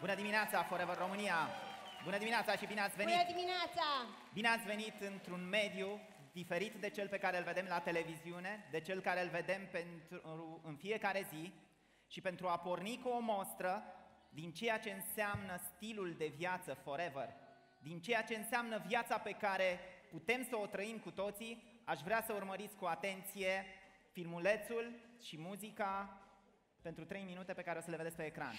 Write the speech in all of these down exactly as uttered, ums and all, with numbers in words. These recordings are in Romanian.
Bună dimineața, Forever România! Bună dimineața și bine ați venit! Bună dimineața! Bine ați venit într-un mediu diferit de cel pe care îl vedem la televiziune, de cel care îl vedem pentru, în fiecare zi, și pentru a porni cu o mostră din ceea ce înseamnă stilul de viață Forever, din ceea ce înseamnă viața pe care putem să o trăim cu toții, aș vrea să urmăriți cu atenție filmulețul și muzica pentru trei minute pe care o să le vedeți pe ecran.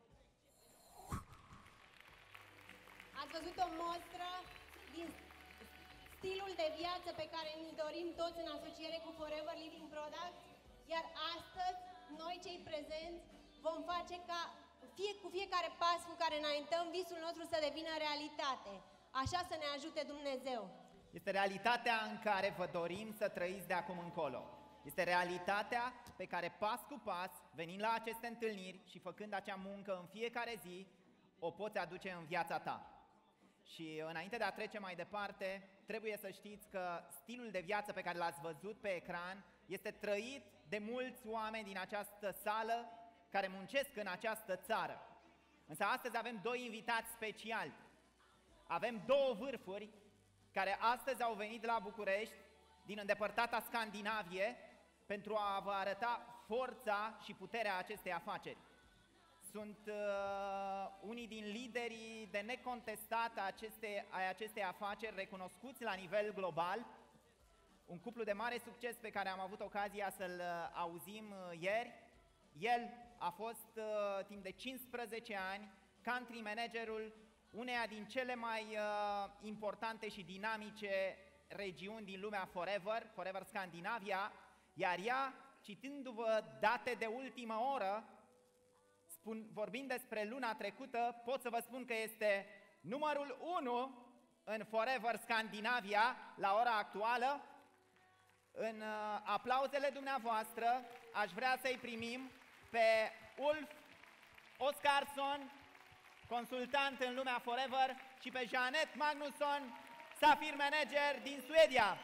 Ați văzut o mostră din stilul de viață pe care ni dorim toți în asociere cu Forever Living Products, iar astăzi, noi cei prezenți, vom face ca fie, cu fiecare pas cu care înaintăm visul nostru să devină realitate. Așa să ne ajute Dumnezeu. Este realitatea în care vă dorim să trăiți de acum încolo. Este realitatea pe care pas cu pas, venind la aceste întâlniri și făcând acea muncă în fiecare zi, o poți aduce în viața ta. Și înainte de a trece mai departe, trebuie să știți că stilul de viață pe care l-ați văzut pe ecran este trăit de mulți oameni din această sală care muncesc în această țară. Însă astăzi avem doi invitați speciali. Avem două vârfuri care astăzi au venit la București din îndepărtata Scandinavie pentru a vă arăta forța și puterea acestei afaceri. Sunt uh, unii din liderii de necontestat a aceste, a acestei afaceri recunoscuți la nivel global, un cuplu de mare succes pe care am avut ocazia să-l uh, auzim uh, ieri. El a fost uh, timp de cincisprezece ani country managerul uneia din cele mai uh, importante și dinamice regiuni din lumea Forever, Forever Scandinavia, iar ea, citindu-vă date de ultimă oră, spun, vorbind despre luna trecută, pot să vă spun că este numărul unu în Forever Scandinavia la ora actuală. În uh, aplauzele dumneavoastră aș vrea să-i primim pe Ulf Oscarsson, consultant în lumea Forever, și pe Jeanette Magnusson, Safir Manager din Suedia.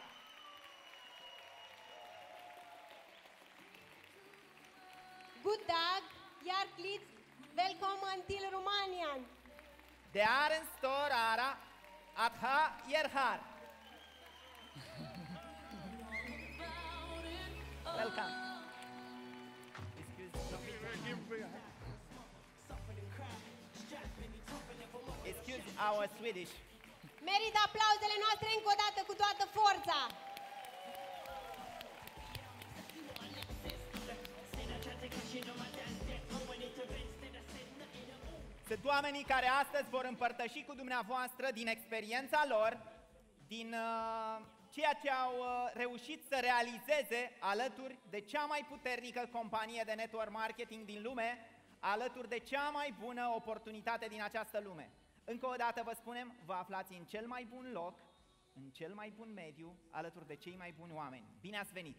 God dag, hjärtligt välkommen till Rumänien. Det är en stor ära att ha er här. Welcome. Excuse our Swedish. Merită aplauzele noastre încă o dată cu toată forța. Sunt oamenii care astăzi vor împărtăși cu dumneavoastră din experiența lor, din uh, ceea ce au uh, reușit să realizeze alături de cea mai puternică companie de network marketing din lume, alături de cea mai bună oportunitate din această lume. Încă o dată vă spunem, vă aflați în cel mai bun loc, în cel mai bun mediu, alături de cei mai buni oameni. Bine ați venit!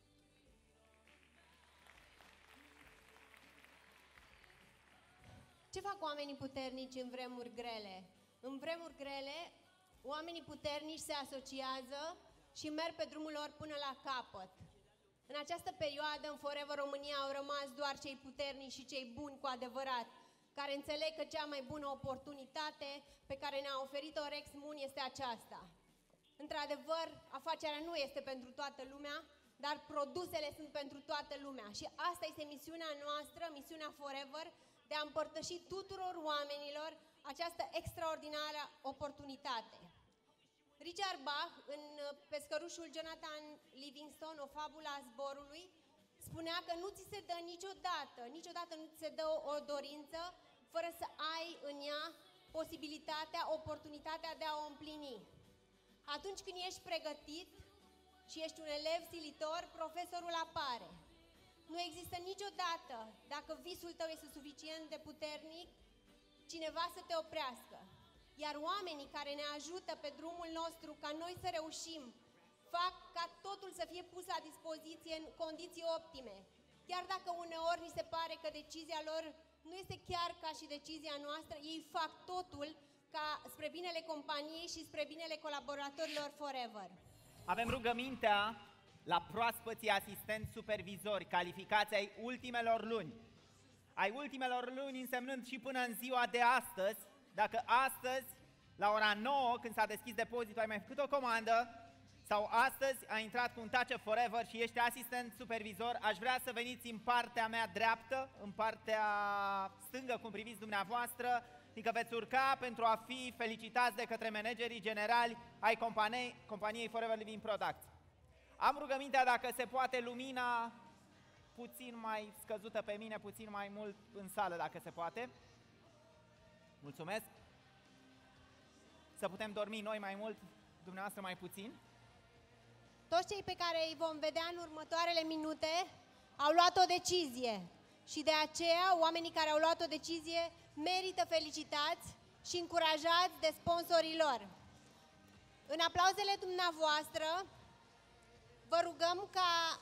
Ce fac oamenii puternici în vremuri grele? În vremuri grele, oamenii puternici se asociază și merg pe drumul lor până la capăt. În această perioadă, în Forever România, au rămas doar cei puternici și cei buni cu adevărat, care înțeleg că cea mai bună oportunitate pe care ne-a oferit-o Rex Moon este aceasta. Într-adevăr, afacerea nu este pentru toată lumea, dar produsele sunt pentru toată lumea. Și asta este misiunea noastră, misiunea Forever, de a împărtăși tuturor oamenilor această extraordinară oportunitate. Richard Bach, în Pescărușul Jonathan Livingstone, o fabulă a zborului, spunea că nu ți se dă niciodată, niciodată nu ți se dă o, o dorință fără să ai în ea posibilitatea, oportunitatea de a o împlini. Atunci când ești pregătit și ești un elev silitor, profesorul apare. Nu există niciodată, dacă visul tău este suficient de puternic, cineva să te oprească. Iar oamenii care ne ajută pe drumul nostru ca noi să reușim, fac ca totul să fie pus la dispoziție în condiții optime. Chiar dacă uneori ni se pare că decizia lor nu este chiar ca și decizia noastră, ei fac totul ca spre binele companiei și spre binele colaboratorilor Forever. Avem rugămintea la proaspății asistenți supervizori calificați ai ultimelor luni. ai ultimelor luni, însemnând și până în ziua de astăzi, dacă astăzi, la ora nouă, când s-a deschis depozitul, ai mai făcut o comandă, sau astăzi ai intrat cu un Touch of Forever și ești asistent supervizor, aș vrea să veniți în partea mea dreaptă, în partea stângă, cum priviți dumneavoastră, fiindcă veți urca pentru a fi felicitați de către managerii generali ai companiei, companiei Forever Living Products. Am rugămintea dacă se poate lumina puțin mai scăzută pe mine, puțin mai mult în sală, dacă se poate. Mulțumesc. Să putem dormi noi mai mult, dumneavoastră mai puțin. Toți cei pe care îi vom vedea în următoarele minute au luat o decizie și de aceea oamenii care au luat o decizie merită felicitați și încurajați de sponsorii lor. În aplauzele dumneavoastră vă rugăm ca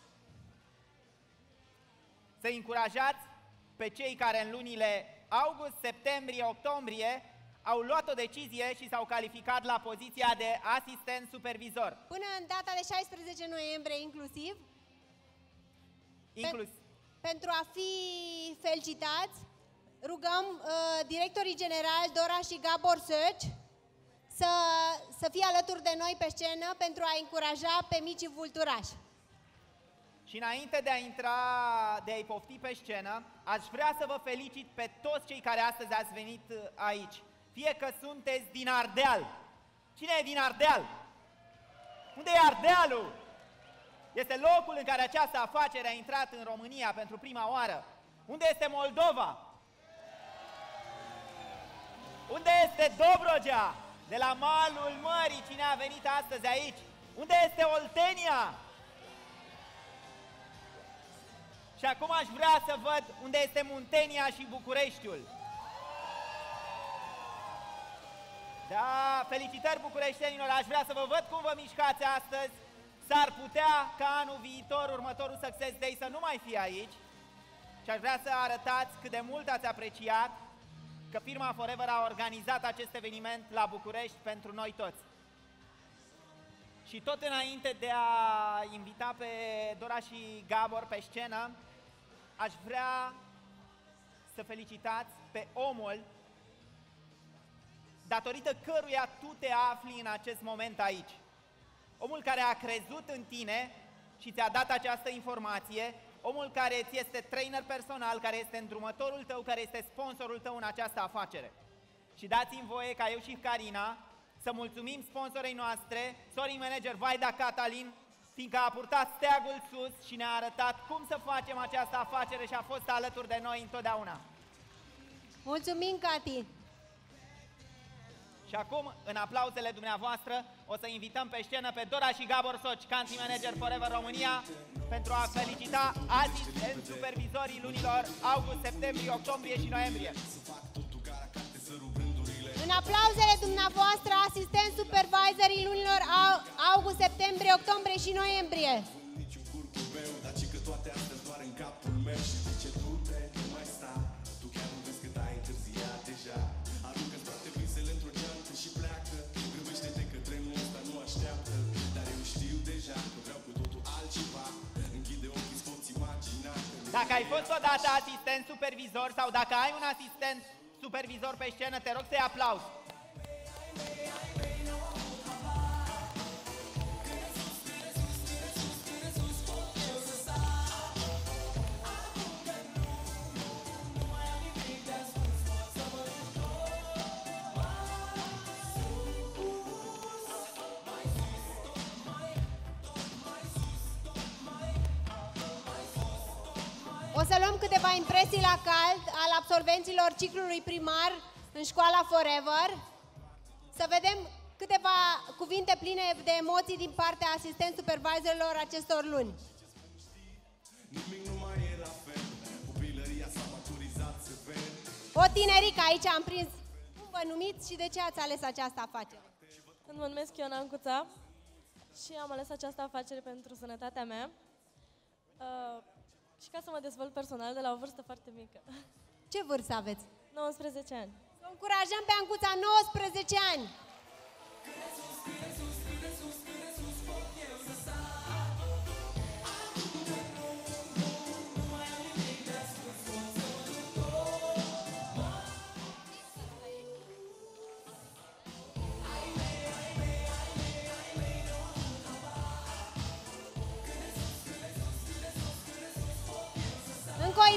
să încurajați pe cei care în lunile august, septembrie, octombrie au luat o decizie și s-au calificat la poziția de asistent supervizor. Până în data de șaisprezece noiembrie inclusiv, Inclus. Pen pentru a fi felicitați, rugăm uh, directorii generali Dora și Gabor Search să, să fie alături de noi pe scenă pentru a încuraja pe micii vulturași. Și înainte de a intra, de a-i pofti pe scenă, aș vrea să vă felicit pe toți cei care astăzi ați venit aici. Fie că sunteți din Ardeal. Cine e din Ardeal? Unde e Ardealul? Este locul în care această afacere a intrat în România pentru prima oară. Unde este Moldova? Unde este Dobrogea? De la malul mării, cine a venit astăzi aici? Unde este Oltenia? Și acum aș vrea să văd unde este Muntenia și Bucureștiul. Da, felicitări bucureștenilor, aș vrea să vă văd cum vă mișcați astăzi. S-ar putea ca anul viitor, următorul Success Day, să nu mai fie aici. Și aș vrea să arătați cât de mult ați apreciat că firma Forever a organizat acest eveniment la București pentru noi toți. Și tot înainte de a invita pe Dora și Gabor pe scenă, aș vrea să felicitați pe omul datorită căruia tu te afli în acest moment aici. Omul care a crezut în tine și ți-a dat această informație, omul care ți este trainer personal, care este îndrumătorul tău, care este sponsorul tău în această afacere. Și dați-mi voie ca eu și Carina să mulțumim sponsorei noastre, Sorin Manager Vaida Catalin, fiindcă a purtat steagul sus și ne-a arătat cum să facem această afacere și a fost alături de noi întotdeauna. Mulțumim, Cati! Și acum, în aplauzele dumneavoastră, o să invităm pe scenă pe Dora și Gabor Soci, Country Manager Forever România, pentru a felicita asistent supervizorii lunilor august, septembrie, octombrie și noiembrie. În aplauzele dumneavoastră, asistent supervisorii lunilor august, septembrie, octombrie și noiembrie. Dacă ai fost odată asistent supervizor sau dacă ai un asistent supervizor pe scenă, te rog să-i aplauzi. O să luăm câteva impresii la cald al absolvenților ciclului primar în școala Forever. Să vedem câteva cuvinte pline de emoții din partea asistent supervisorilor acestor luni. O tinerică aici am prins. Cum vă numiți și de ce ați ales această afacere? Mă numesc Iona Ancuța și am ales această afacere pentru sănătatea mea. Uh, Și ca să mă dezvolt personal de la o vârstă foarte mică. Ce vârstă aveți? nouăsprezece ani. Să o încurajăm pe Ancuța, nouăsprezece ani!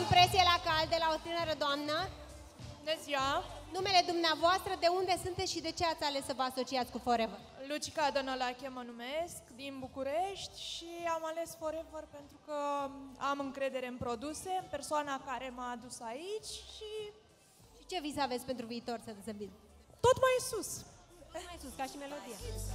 impresie la cald de la o tânără doamnă. Bună ziua! Numele dumneavoastră, de unde sunteți și de ce ați ales să vă asociați cu Forever? Lucica Dănălache mă numesc, din București și am ales Forever pentru că am încredere în produse, în persoana care m-a adus aici și... Și ce vis aveți pentru viitor, să să bine? tot mai sus. Mai sus, ca și melodia.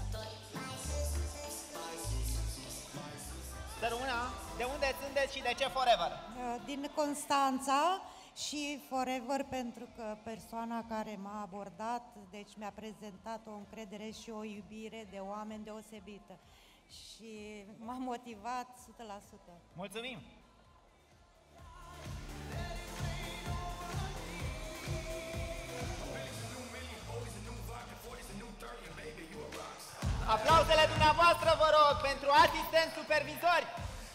Să rămână, de unde sunteți și de ce Forever? Din Constanța și Forever pentru că persoana care m-a abordat, deci mi-a prezentat o încredere și o iubire de oameni deosebită și m-a motivat o sută la sută. Mulțumim! Aplauzele dumneavoastră, vă rog, pentru asistenți supervizori!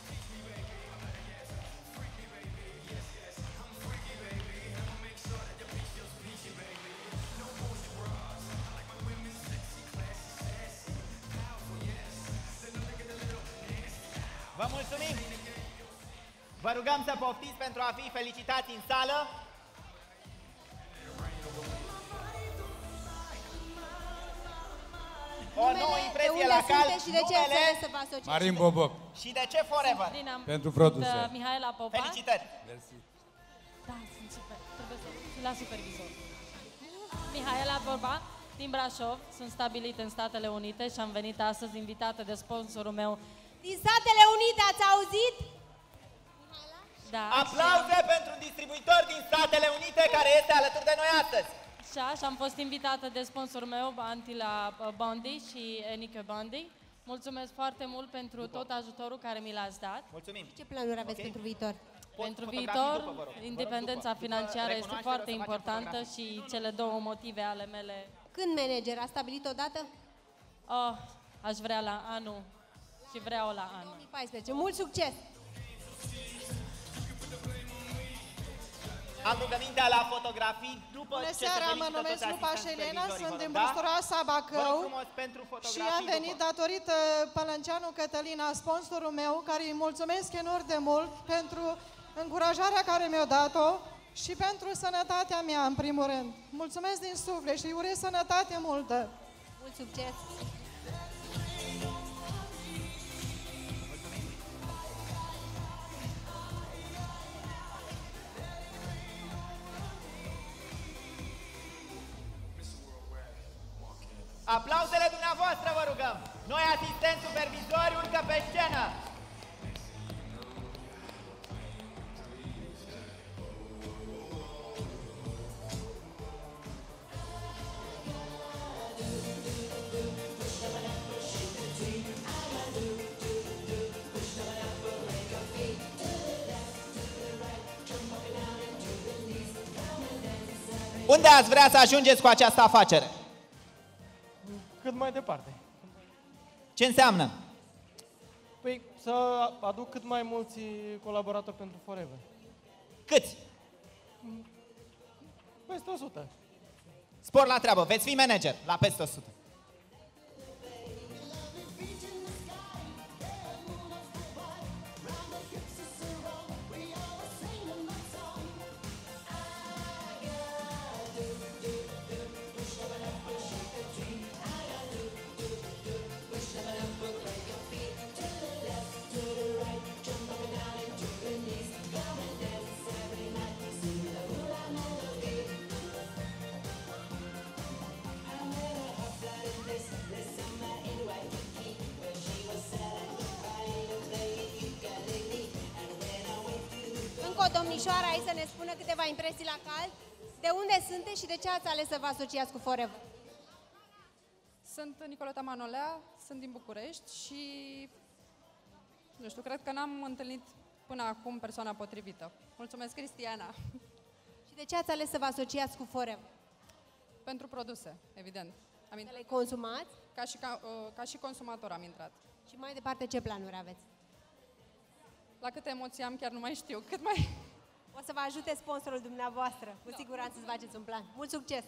Vă mulțumim! Vă rugăm să poftiți pentru a fi felicitați în sală. O nouă impresie la cal, și de ce ați numele ales să vă asociați? Marin Boboc, și de ce Forever. pentru produse. Sunt, uh, Mihaela Popa. Felicitări! Mersi. Da, sunt super. Trebuie să fiu la supervizor. Mihaela Popa, din Brașov. Sunt stabilit în Statele Unite și am venit astăzi invitată de sponsorul meu. Din Statele Unite, ați auzit? Da. Aplauze pentru un distribuitor din Statele Unite care este alături de noi astăzi. Așa, și am fost invitată de sponsorul meu, Antila Bondi și Enike Bondi. Mulțumesc foarte mult pentru tot ajutorul care mi l-ați dat. Mulțumim! Ce planuri aveți Ok. pentru viitor? Pot Pentru fotografii viitor, după, vă rog. Vă rog independența după. financiară După este recunoaștere foarte o să facem importantă fotografii. și cele două motive ale mele. Când manager? A stabilit odată? Oh, aș vrea la anul și vreau la anul. două mii paisprezece. Mult succes! Am rugămintea la fotografii după Bună ce se seara, mă felicită numesc toți Lupa asistenții Șelena, supervizorii, sunt vă din rog, da? Busturoasa, Vă rog Bacău frumos pentru și fotografii am venit după. datorită Pălânceanu Cătălina, sponsorul meu, care îi mulțumesc enorm de mult pentru încurajarea care mi-a dat-o și pentru sănătatea mea, în primul rând. Mulțumesc din suflet și îi urez sănătate multă. Mult succes! Aplauzele dumneavoastră, vă rugăm! Noi, asistenți supervizori, urcă pe scenă! Unde ați vrea să ajungeți cu această afacere? Cât mai departe. Ce înseamnă? Păi să aduc cât mai mulți colaboratori pentru Forever. Câți? Peste o sută. Spor la treabă, veți fi manager la peste o sută. Încă o domnișoară aici să ne spună câteva impresii la cald. De unde sunteți și de ce ați ales să vă asociați cu Forever? Sunt Nicoleta Manolea, sunt din București și, nu știu, cred că n-am întâlnit până acum persoana potrivită. Mulțumesc, Cristiana. Și de ce ați ales să vă asociați cu Forever? Pentru produse, evident. Am Să intrat, le consumați? ca, și, ca, uh, ca și consumator am intrat. Și mai departe, ce planuri aveți? La câte emoții am, chiar nu mai știu. Cât mai... O să vă ajute sponsorul dumneavoastră. Cu siguranță să faceți un plan. Mult succes!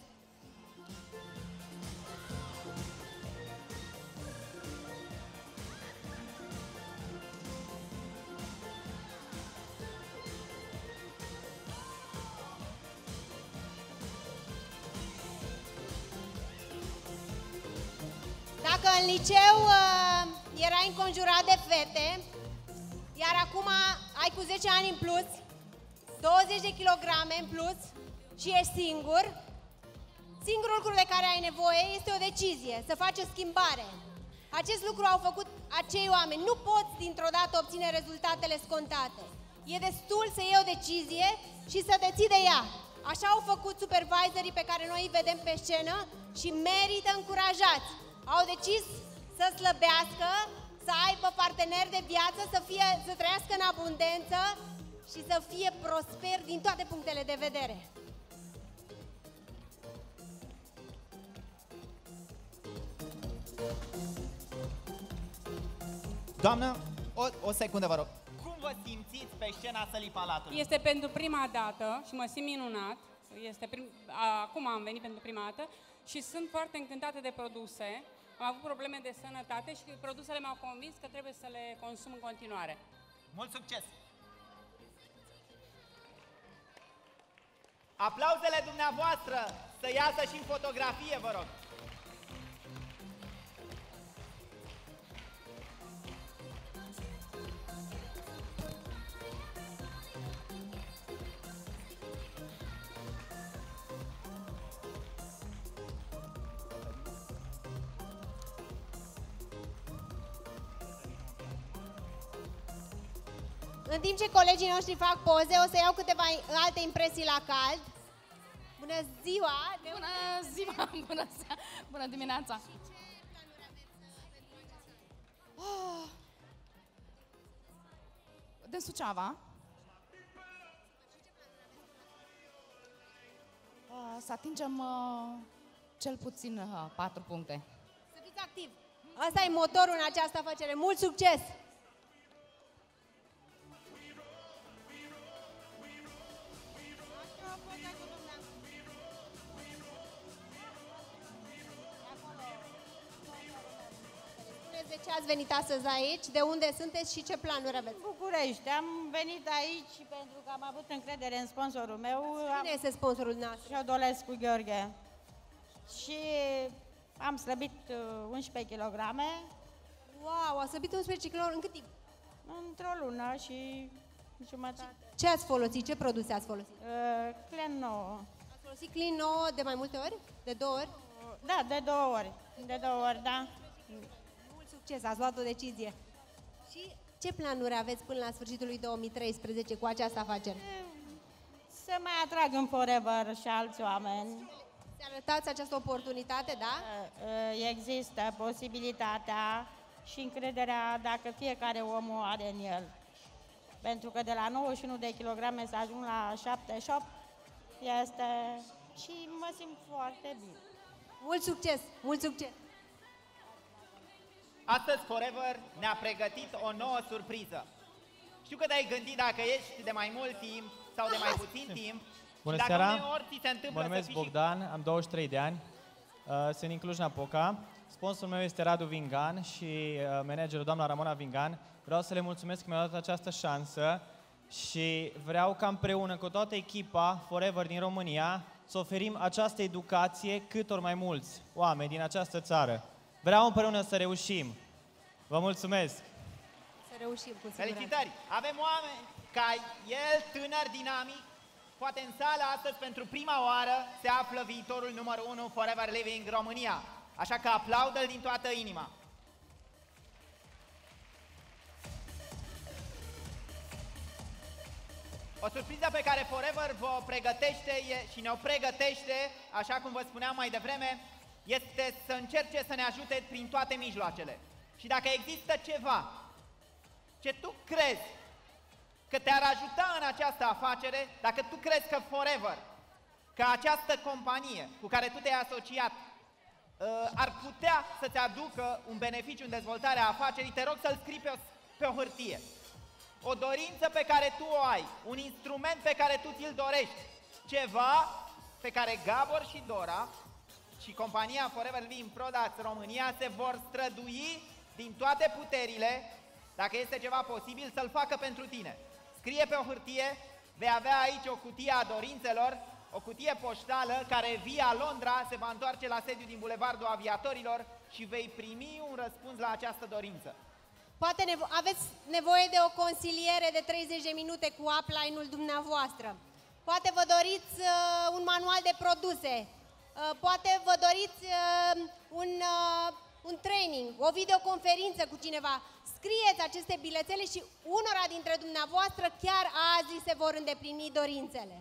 că în liceu uh, erai înconjurat de fete, iar acum ai cu zece ani în plus, douăzeci de kilograme în plus și ești singur, singurul lucru de care ai nevoie este o decizie, să faci o schimbare. Acest lucru au făcut acei oameni. Nu poți dintr-o dată obține rezultatele scontate. E destul să iei o decizie și să te ții de ea. Așa au făcut supervisorii pe care noi îi vedem pe scenă și merită încurajați. Au decis să slăbească, să aibă parteneri de viață, să, fie, să trăiască în abundență și să fie prosper din toate punctele de vedere. Doamnă, o, o secundă vă rog. Cum vă simțiți pe scena Sălii Palatului? Este pentru prima dată și mă simt minunat. Este prim, acum am venit pentru prima dată și sunt foarte încântată de produse. Am avut probleme de sănătate și produsele m-au convins că trebuie să le consum în continuare. Mult succes! Aplauzele dumneavoastră să iasă și în fotografie, vă rog. În timp ce colegii noștri fac poze, o să iau câteva alte impresii la cald. Bună ziua! Bună ziua! Bună, ziua. Bună dimineața! Oh. Din Suceava. Uh, să atingem uh, cel puțin uh, patru puncte. Să fiți activ! Asta e motorul în această afacere. Mult succes! De ce ați venit astăzi aici? De unde sunteți și ce planuri aveți? București. Am venit aici pentru că am avut încredere în sponsorul meu. Cine este sponsorul nostru? Șodolescu Gheorghe. Și am slăbit unsprezece kilograme. Wow, a slăbit unsprezece kilograme în cât timp? Într-o lună și jumătate. Ce ați folosit? Ce produse ați folosit? Uh, Clean nouă. Ați folosit Clean nouă de mai multe ori? De două ori? Da, de două ori. De două ori, da. Mult succes, ați luat o decizie. Și ce planuri aveți până la sfârșitul lui două mii treisprezece cu această afacere? Să mai atrag în Forever și alți oameni. Să arătați această oportunitate, da? Există posibilitatea și încrederea dacă fiecare om o are în el. Pentru că de la nouăzeci și unu de kilograme să ajung la șaptezeci și opt este... și mă simt foarte bine. Mult succes! Mult succes! Astăzi Forever ne-a pregătit o nouă surpriză. Știu că te-ai gândit dacă ești de mai mult timp sau de mai puțin timp. Bună și seara! Dacă uneori ți se întâmplă mă numesc să Bogdan, și... am douăzeci și trei de ani, uh, sunt din Cluj-Napoca. Sponsorul meu este Radu Vingan și uh, managerul doamna Ramona Vingan. Vreau să le mulțumesc că mi-au dat această șansă și vreau ca împreună cu toată echipa Forever din România să oferim această educație cât ori mai mulți oameni din această țară. Vreau împreună să reușim. Vă mulțumesc! Să reușim cu siguranță. Felicitări! Avem oameni ca el, tânăr, dinamic. Poate în sală astăzi pentru prima oară se află viitorul numărul unu Forever Living România. Așa că aplaudă-l din toată inima. O surpriză pe care Forever vă pregătește și ne-o pregătește, așa cum vă spuneam mai devreme, este să încerce să ne ajute prin toate mijloacele. Și dacă există ceva ce tu crezi că te-ar ajuta în această afacere, dacă tu crezi că Forever, că această companie cu care tu te-ai asociat, ar putea să-ți aducă un beneficiu în dezvoltarea afacerii, te rog să-l scrii pe o, pe o hârtie. O dorință pe care tu o ai, un instrument pe care tu ți-l dorești, ceva pe care Gabor și Dora și compania Forever Living Products România se vor strădui din toate puterile, dacă este ceva posibil, să-l facă pentru tine. Scrie pe o hârtie, vei avea aici o cutie a dorințelor, o cutie poștală care via Londra se va întoarce la sediu din Bulevardul Aviatorilor și vei primi un răspuns la această dorință. Poate nevo- aveți nevoie de o consiliere de treizeci de minute cu upline-ul dumneavoastră. Poate vă doriți uh, un manual de produse. Uh, poate vă doriți uh, un, uh, un training, o videoconferință cu cineva. Scrieți aceste bilețele și unora dintre dumneavoastră chiar azi se vor îndeplini dorințele.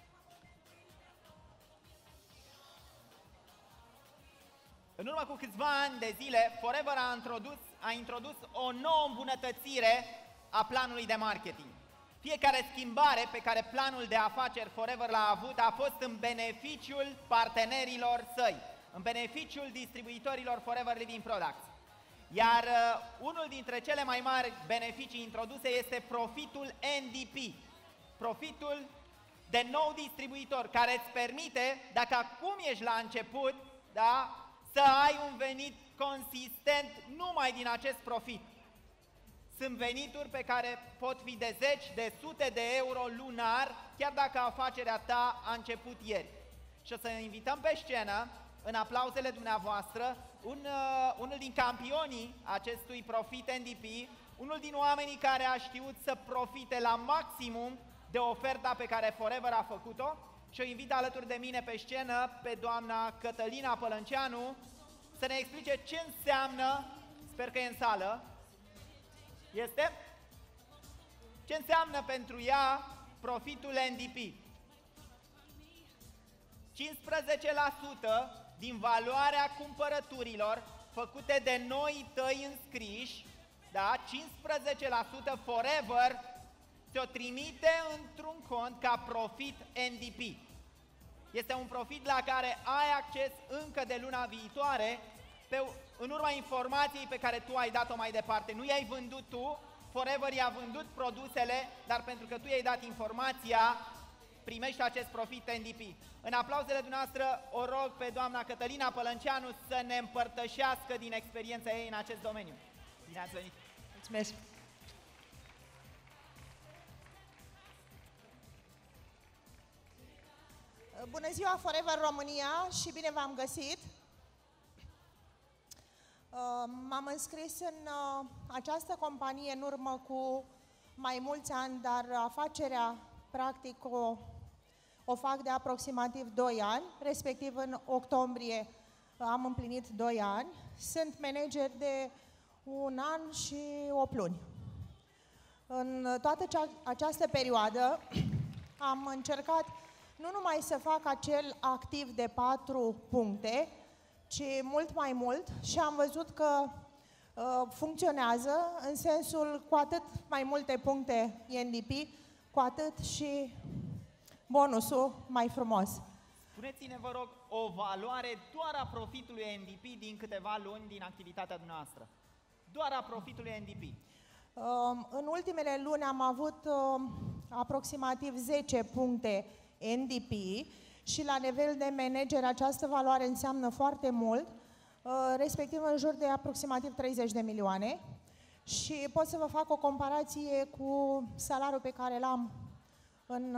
În urmă cu câțiva ani de zile, Forever a introdus, a introdus o nouă îmbunătățire a planului de marketing. Fiecare schimbare pe care planul de afaceri Forever l-a avut a fost în beneficiul partenerilor săi, în beneficiul distribuitorilor Forever Living Products. Iar uh, unul dintre cele mai mari beneficii introduse este profitul N D P, profitul de nou distribuitor, care îți permite, dacă acum ești la început, da, să ai un venit consistent numai din acest profit. Sunt venituri pe care pot fi de zeci, de sute de euro lunar, chiar dacă afacerea ta a început ieri. Și o să invităm pe scenă, în aplauzele dumneavoastră, un, uh, unul din campionii acestui profit N D P, unul din oamenii care a știut să profite la maximum de oferta pe care Forever a făcut-o, și o invit alături de mine pe scenă pe doamna Cătălina Pălănceanu să ne explice ce înseamnă, sper că e în sală, este? Ce înseamnă pentru ea profitul N D P? cincisprezece la sută din valoarea cumpărăturilor făcute de noi tăi înscriși, da? cincisprezece la sută Forever ți-o trimite într-un cont ca profit N D P. Este un profit la care ai acces încă de luna viitoare, pe, în urma informației pe care tu ai dat-o mai departe. Nu i-ai vândut tu, Forever i-a vândut produsele, dar pentru că tu i-ai dat informația, primești acest profit N D P. În aplauzele dumneavoastră o rog pe doamna Cătălina Pălănceanu să ne împărtășească din experiența ei în acest domeniu. Bine ați venit! Mulțumesc! Bună ziua, Forever România, și bine v-am găsit! M-am înscris în această companie în urmă cu mai mulți ani, dar afacerea, practic, o, o fac de aproximativ doi ani, respectiv în octombrie am împlinit doi ani. Sunt manager de un an și opt luni. În toată cea, această perioadă am încercat nu numai să fac acel activ de patru puncte, ci mult mai mult, și am văzut că uh, funcționează, în sensul cu atât mai multe puncte N D P, cu atât și bonusul mai frumos. Spuneți-ne, vă rog, o valoare doar a profitului N D P din câteva luni din activitatea dumneavoastră. Doar a profitului N D P. Uh, în ultimele luni am avut uh, aproximativ zece puncte N D P și la nivel de manager această valoare înseamnă foarte mult, respectiv în jur de aproximativ treizeci de milioane, și pot să vă fac o comparație cu salariul pe care l-am în,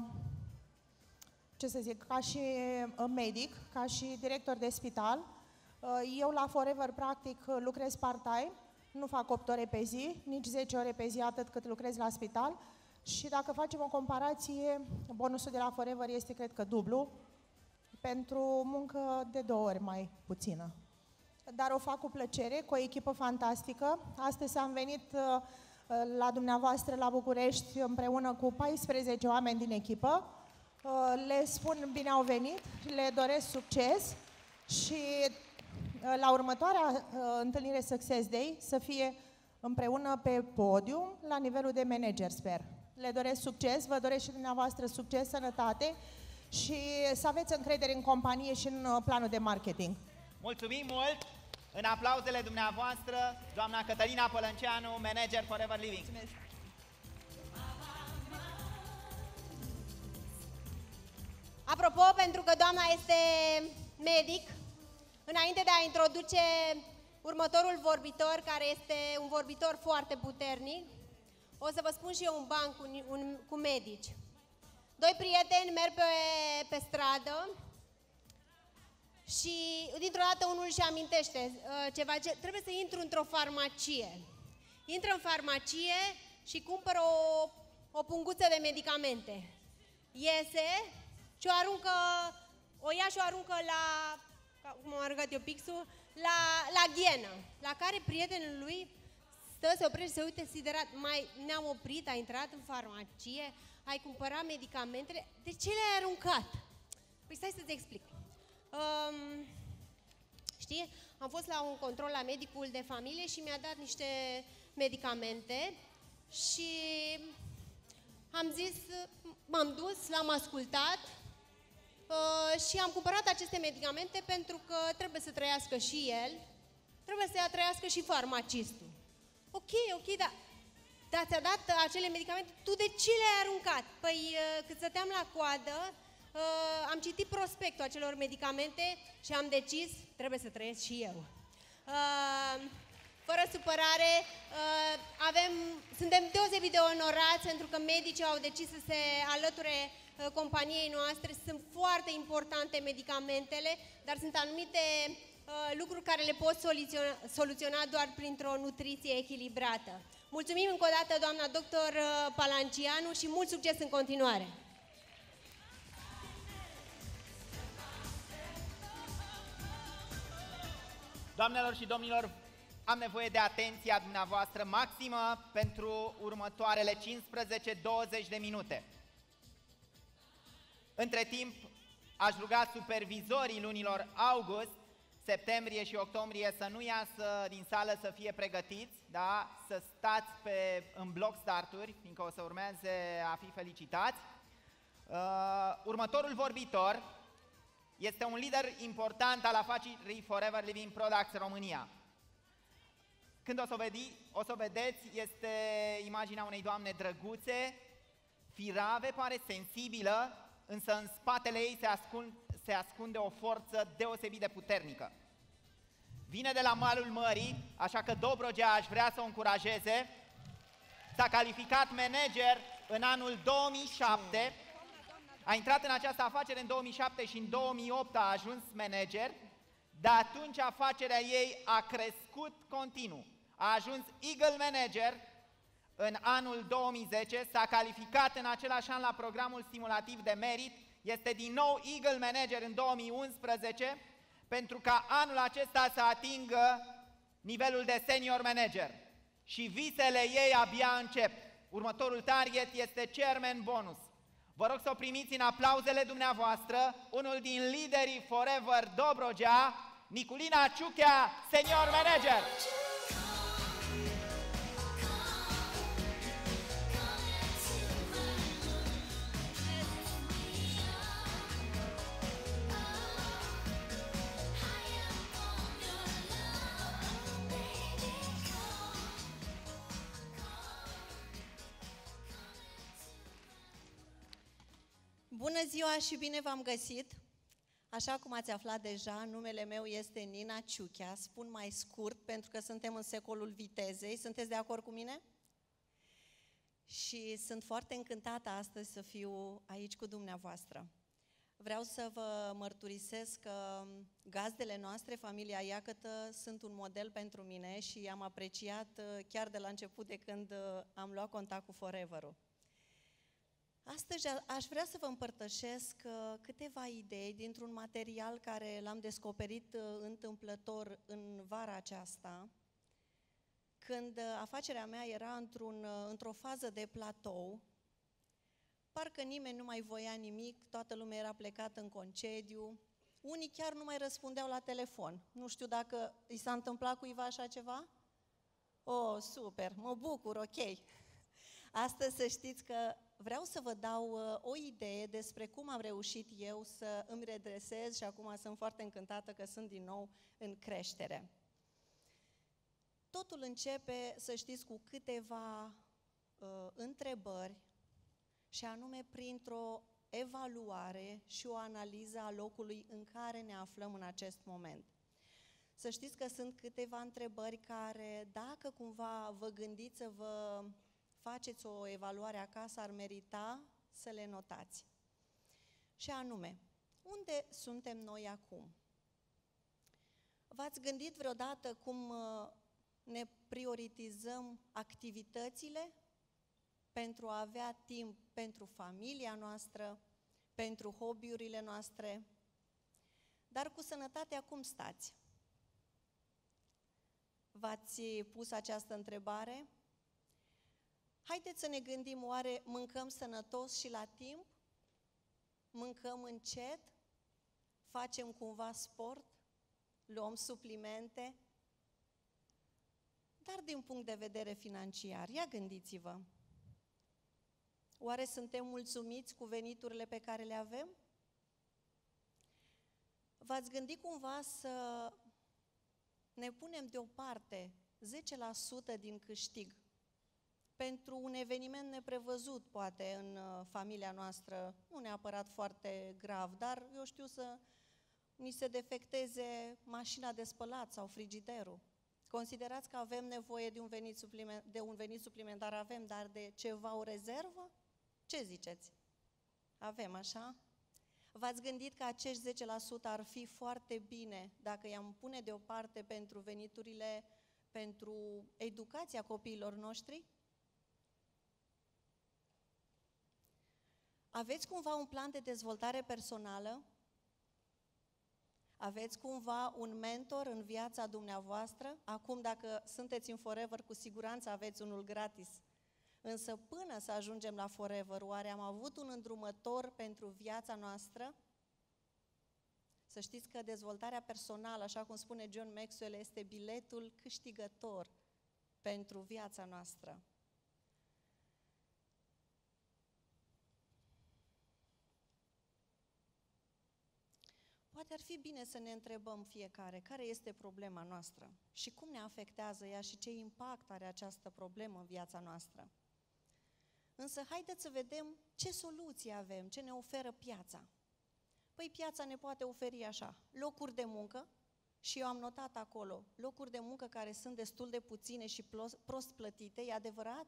ce să zic, ca și medic, ca și director de spital. Eu la Forever practic lucrez part-time, nu fac opt ore pe zi, nici zece ore pe zi atât cât lucrez la spital. Și dacă facem o comparație, bonusul de la Forever este, cred că, dublu, pentru muncă de două ori mai puțină. Dar o fac cu plăcere, cu o echipă fantastică. Astăzi am venit uh, la dumneavoastră, la București, împreună cu paisprezece oameni din echipă. Uh, le spun bine au venit, le doresc succes și uh, la următoarea uh, întâlnire Success Day să fie împreună pe podium, la nivelul de manager, sper. Le doresc succes, vă doresc și dumneavoastră succes, sănătate și să aveți încredere în companie și în planul de marketing. Mulțumim mult! În aplauzele dumneavoastră, doamna Cătălina Pălănceanu, manager Forever Living. Mulțumesc! Apropo, pentru că doamna este medic, înainte de a introduce următorul vorbitor, care este un vorbitor foarte puternic, o să vă spun și eu un banc cu, un, cu medici. Doi prieteni merg pe, pe stradă Și dintr-o dată unul își amintește uh, ceva, ce trebuie să intru într-o farmacie. Intră în farmacie și cumpără o, o punguță de medicamente. Iese și o aruncă, o ia și o aruncă la, cum am aruncat eu pixul, la, la ghenă, la care prietenul lui stă, se oprește, se uite siderat, mai ne-am oprit, ai intrat în farmacie, ai cumpărat medicamentele, de ce le-ai aruncat? Păi stai să-ți explic. Um, știi, am fost la un control la medicul de familie și mi-a dat niște medicamente și am zis, m-am dus, l-am ascultat uh, și am cumpărat aceste medicamente pentru că trebuie să trăiască și el, trebuie să trăiască și farmacistul. Ok, ok, dar, dar ți-a dat acele medicamente, tu de ce le-ai aruncat? Păi uh, cât stăteam la coadă, uh, am citit prospectul acelor medicamente și am decis, trebuie să trăiesc și eu. Uh, Fără supărare, uh, avem, suntem deosebit de onorați pentru că medicii au decis să se alăture uh, companiei noastre. Sunt foarte importante medicamentele, dar sunt anumite uh, lucruri care le poți soluționa, soluționa doar printr-o nutriție echilibrată. Mulțumim încă o dată, doamna doctor uh, Palancianu, și mult succes în continuare! Doamnelor și domnilor, am nevoie de atenția dumneavoastră maximă pentru următoarele cincisprezece douăzeci de minute. Între timp, aș ruga supervizorii lunilor august, septembrie și octombrie să nu iasă din sală, să fie pregătiți, da? Să stați pe, în bloc starturi, fiindcă o să urmeze a fi felicitați. Uh, următorul vorbitor este un lider important al afacerii Forever Living Products România. Când o să, o, vedi, o să o vedeți, este imaginea unei doamne drăguțe, firave, pare sensibilă, însă în spatele ei se, ascund, se ascunde o forță deosebit de puternică. Vine de la malul mării, așa că Dobrogea aș vrea să o încurajeze. S-a calificat manager în anul două mii șapte, a intrat în această afacere în două mii șapte și în două mii opt a ajuns manager. De atunci afacerea ei a crescut continuu. A ajuns Eagle Manager în anul două mii zece, s-a calificat în același an la programul stimulativ de merit, este din nou Eagle Manager în două mii unsprezece, pentru ca anul acesta să atingă nivelul de Senior Manager. Și visele ei abia încep. Următorul target este Chairman Bonus. Vă rog să o primiți în aplauzele dumneavoastră, unul din liderii Forever Dobrogea, Niculina Ciuchea, Senior Manager. Bună ziua și bine v-am găsit! Așa cum ați aflat deja, numele meu este Nina Ciuchea, spun mai scurt pentru că suntem în secolul vitezei. Sunteți de acord cu mine? Și sunt foarte încântată astăzi să fiu aici cu dumneavoastră. Vreau să vă mărturisesc că gazdele noastre, familia Iacătă, sunt un model pentru mine și am apreciat chiar de la început, de când am luat contact cu Forever-ul. Astăzi aș vrea să vă împărtășesc câteva idei dintr-un material care l-am descoperit întâmplător în vara aceasta, când afacerea mea era într-un, într-o fază de platou. Parcă nimeni nu mai voia nimic, toată lumea era plecată în concediu, unii chiar nu mai răspundeau la telefon. Nu știu dacă i s-a întâmplat cuiva așa ceva? Oh, super, mă bucur, ok. Astăzi să știți că vreau să vă dau uh, o idee despre cum am reușit eu să îmi redresez și acum sunt foarte încântată că sunt din nou în creștere. Totul începe, să știți, cu câteva uh, întrebări și anume printr-o evaluare și o analiză a locului în care ne aflăm în acest moment. Să știți că sunt câteva întrebări care, dacă cumva vă gândiți să vă faceți o evaluare acasă, ar merita să le notați. Și anume, unde suntem noi acum? V-ați gândit vreodată cum uh, ne prioritizăm activitățile pentru a avea timp pentru familia noastră, pentru hobby-urile noastre? Dar cu sănătatea cum stați? V-ați pus această întrebare? Haideți să ne gândim, oare mâncăm sănătos și la timp? Mâncăm încet? Facem cumva sport? Luăm suplimente? Dar din punct de vedere financiar, ia gândiți-vă. Oare suntem mulțumiți cu veniturile pe care le avem? V-ați gândit cumva să ne punem deoparte zece la sută din câștig pentru un eveniment neprevăzut, poate, în familia noastră, nu neapărat foarte grav, dar eu știu să ni se defecteze mașina de spălat sau frigiderul. Considerați că avem nevoie de un venit supliment, de un venit suplimentar, avem, dar de ceva, o rezervă? Ce ziceți? Avem, așa? V-ați gândit că acești zece la sută ar fi foarte bine dacă i-am pune deoparte pentru veniturile, pentru educația copiilor noștri? Aveți cumva un plan de dezvoltare personală? Aveți cumva un mentor în viața dumneavoastră? Acum, dacă sunteți în Forever, cu siguranță aveți unul gratis. Însă până să ajungem la Forever, oare am avut un îndrumător pentru viața noastră? Să știți că dezvoltarea personală, așa cum spune John Maxwell, este biletul câștigător pentru viața noastră. Poate ar fi bine să ne întrebăm fiecare care este problema noastră și cum ne afectează ea și ce impact are această problemă în viața noastră. Însă haideți să vedem ce soluții avem, ce ne oferă piața. Păi piața ne poate oferi așa, locuri de muncă, și eu am notat acolo, locuri de muncă care sunt destul de puține și prost plătite, e adevărat?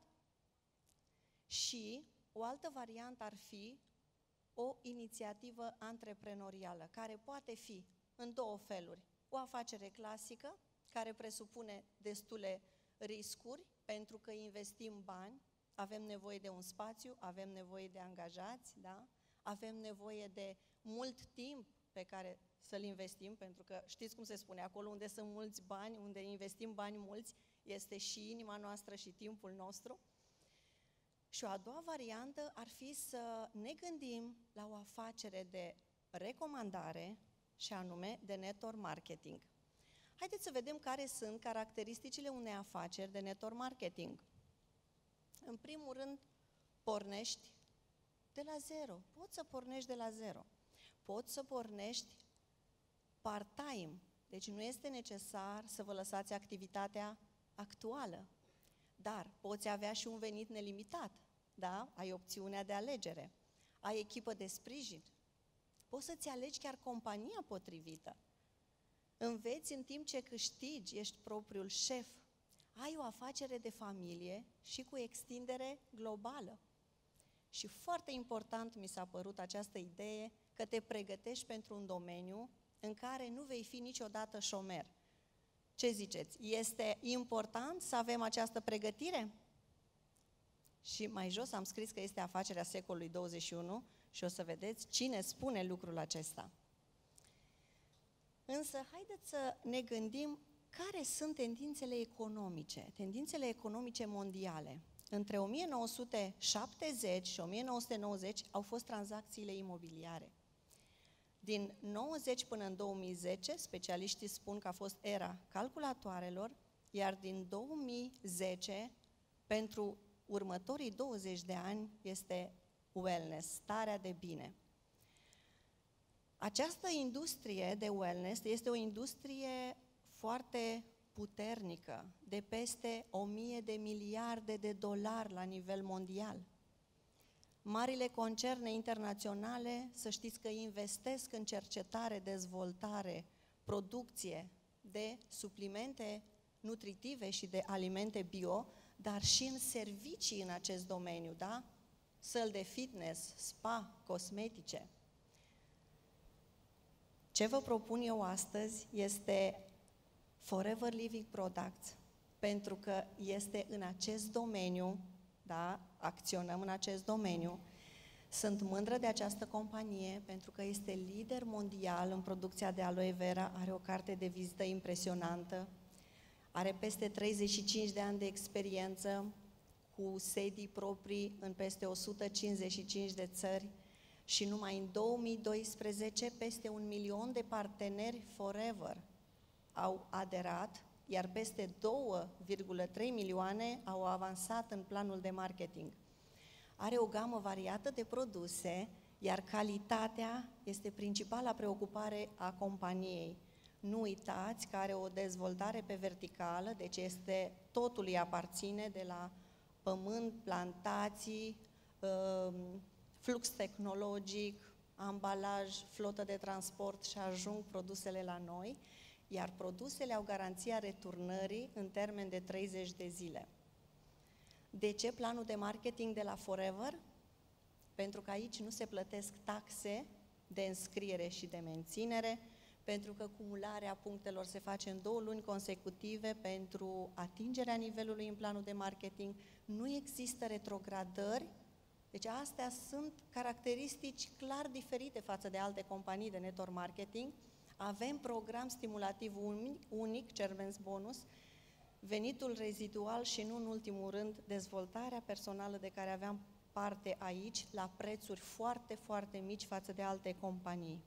Și o altă variantă ar fi o inițiativă antreprenorială, care poate fi în două feluri. O afacere clasică, care presupune destule riscuri, pentru că investim bani, avem nevoie de un spațiu, avem nevoie de angajați, da? Avem nevoie de mult timp pe care să-l investim, pentru că știți cum se spune, acolo unde sunt mulți bani, unde investim bani mulți, este și inima noastră și timpul nostru. Și o a doua variantă ar fi să ne gândim la o afacere de recomandare și anume de network marketing. Haideți să vedem care sunt caracteristicile unei afaceri de network marketing. În primul rând, pornești de la zero. Poți să pornești de la zero. Poți să pornești part-time. Deci nu este necesar să vă lăsați activitatea actuală. Dar poți avea și un venit nelimitat. Da? Ai opțiunea de alegere. Ai echipă de sprijin. Poți să-ți alegi chiar compania potrivită. Înveți în timp ce câștigi, ești propriul șef. Ai o afacere de familie și cu extindere globală. Și foarte important mi s-a părut această idee că te pregătești pentru un domeniu în care nu vei fi niciodată șomer. Ce ziceți? Este important să avem această pregătire? Și mai jos am scris că este afacerea secolului douăzeci și unu și o să vedeți cine spune lucrul acesta. Însă, haideți să ne gândim care sunt tendințele economice, tendințele economice mondiale. Între o mie nouă sute șaptezeci și o mie nouă sute nouăzeci au fost tranzacțiile imobiliare. Din nouăzeci până în două mii zece, specialiștii spun că a fost era calculatoarelor, iar din două mii zece, pentru următorii douăzeci de ani, este wellness, starea de bine. Această industrie de wellness este o industrie foarte puternică, de peste o mie de miliarde de dolari la nivel mondial. Marile concerne internaționale, să știți că investesc în cercetare, dezvoltare, producție de suplimente nutritive și de alimente bio, dar și în servicii în acest domeniu, da? Săli de fitness, spa, cosmetice. Ce vă propun eu astăzi este Forever Living Products, pentru că este în acest domeniu, da, acționăm în acest domeniu. Sunt mândră de această companie pentru că este lider mondial în producția de aloe vera, are o carte de vizită impresionantă, are peste treizeci și cinci de ani de experiență, cu sedii proprii în peste o sută cincizeci și cinci de țări și numai în două mii doisprezece peste un milion de parteneri Forever au aderat, iar peste doi virgulă trei milioane au avansat în planul de marketing. Are o gamă variată de produse, iar calitatea este principala preocupare a companiei. Nu uitați că are o dezvoltare pe verticală, deci este, totul îi aparține, de la pământ, plantații, flux tehnologic, ambalaj, flotă de transport și ajung produsele la noi, iar produsele au garanția returnării în termen de treizeci de zile. De ce planul de marketing de la Forever? Pentru că aici nu se plătesc taxe de înscriere și de menținere, pentru că cumularea punctelor se face în două luni consecutive pentru atingerea nivelului în planul de marketing, nu există retrogradări, deci astea sunt caracteristici clar diferite față de alte companii de network marketing. Avem program stimulativ unic, Cervens Bonus, venitul rezidual și nu în ultimul rând dezvoltarea personală de care aveam parte aici la prețuri foarte, foarte mici față de alte companii.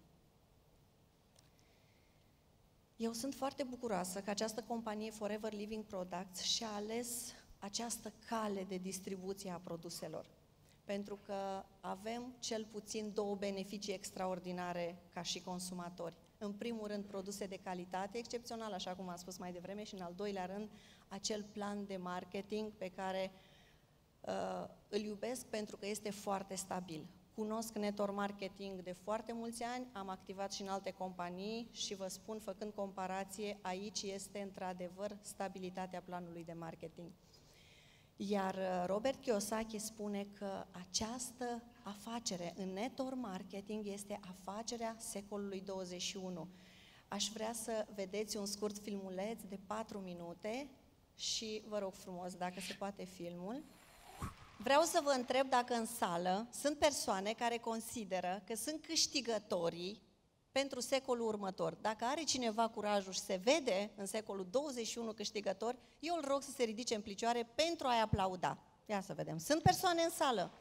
Eu sunt foarte bucuroasă că această companie Forever Living Products și-a ales această cale de distribuție a produselor, pentru că avem cel puțin două beneficii extraordinare ca și consumatori. În primul rând, produse de calitate excepțională, așa cum am spus mai devreme, și în al doilea rând, acel plan de marketing pe care uh, îl iubesc pentru că este foarte stabil. Cunosc network marketing de foarte mulți ani, am activat și în alte companii și vă spun, făcând comparație, aici este într-adevăr stabilitatea planului de marketing. Iar Robert Kiyosaki spune că această afacere în network marketing este afacerea secolului douăzeci și unu. Aș vrea să vedeți un scurt filmuleț de patru minute și vă rog frumos, dacă se poate filmul. Vreau să vă întreb dacă în sală sunt persoane care consideră că sunt câștigătorii pentru secolul următor. Dacă are cineva curajul și se vede în secolul douăzeci și unu câștigător, eu îl rog să se ridice în picioare pentru a-i aplauda. Ia să vedem. Sunt persoane în sală.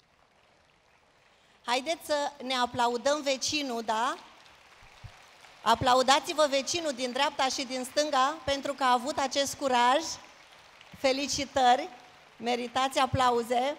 Haideți să ne aplaudăm vecinul, da? Aplaudați-vă vecinul din dreapta și din stânga pentru că a avut acest curaj. Felicitări! Meritați aplauze!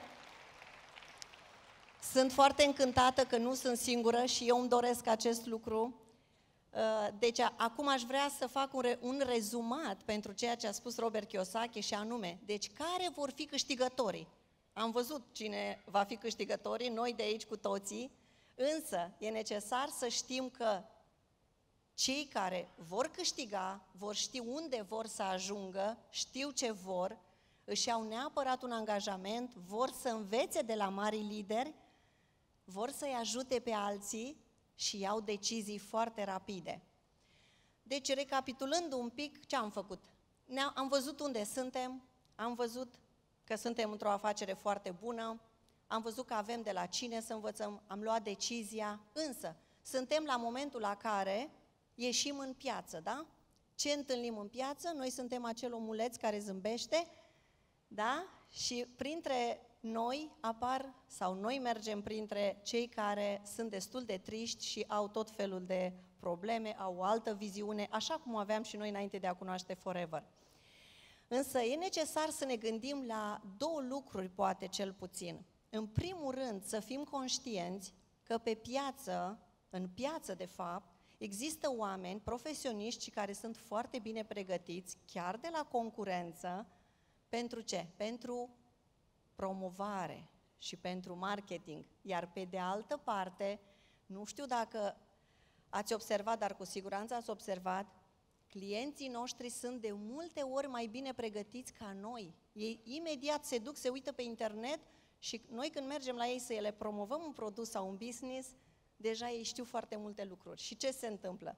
Sunt foarte încântată că nu sunt singură și eu îmi doresc acest lucru. Deci, acum aș vrea să fac un, re, un rezumat pentru ceea ce a spus Robert Kiyosaki și anume, deci care vor fi câștigătorii? Am văzut cine va fi câștigătorii, noi de aici cu toții, însă e necesar să știm că cei care vor câștiga, vor ști unde vor să ajungă, știu ce vor, își iau neapărat un angajament, vor să învețe de la mari lideri, vor să-i ajute pe alții și iau decizii foarte rapide. Deci, recapitulând un pic, ce am făcut? Ne-am, am văzut unde suntem, am văzut că suntem într-o afacere foarte bună, am văzut că avem de la cine să învățăm, am luat decizia, însă suntem la momentul la care ieșim în piață, da? Ce întâlnim în piață? Noi suntem acel omuleț care zâmbește, da? Și printre noi apar, sau noi mergem printre cei care sunt destul de triști și au tot felul de probleme, au o altă viziune, așa cum aveam și noi înainte de a cunoaște Forever. Însă e necesar să ne gândim la două lucruri, poate cel puțin. În primul rând, să fim conștienți că pe piață, în piață de fapt, există oameni profesioniști care sunt foarte bine pregătiți, chiar de la concurență. Pentru ce? Pentru promovare și pentru marketing. Iar pe de altă parte, nu știu dacă ați observat, dar cu siguranță ați observat, clienții noștri sunt de multe ori mai bine pregătiți ca noi. Ei imediat se duc, se uită pe internet și noi când mergem la ei să le promovăm un produs sau un business, deja ei știu foarte multe lucruri. Și ce se întâmplă?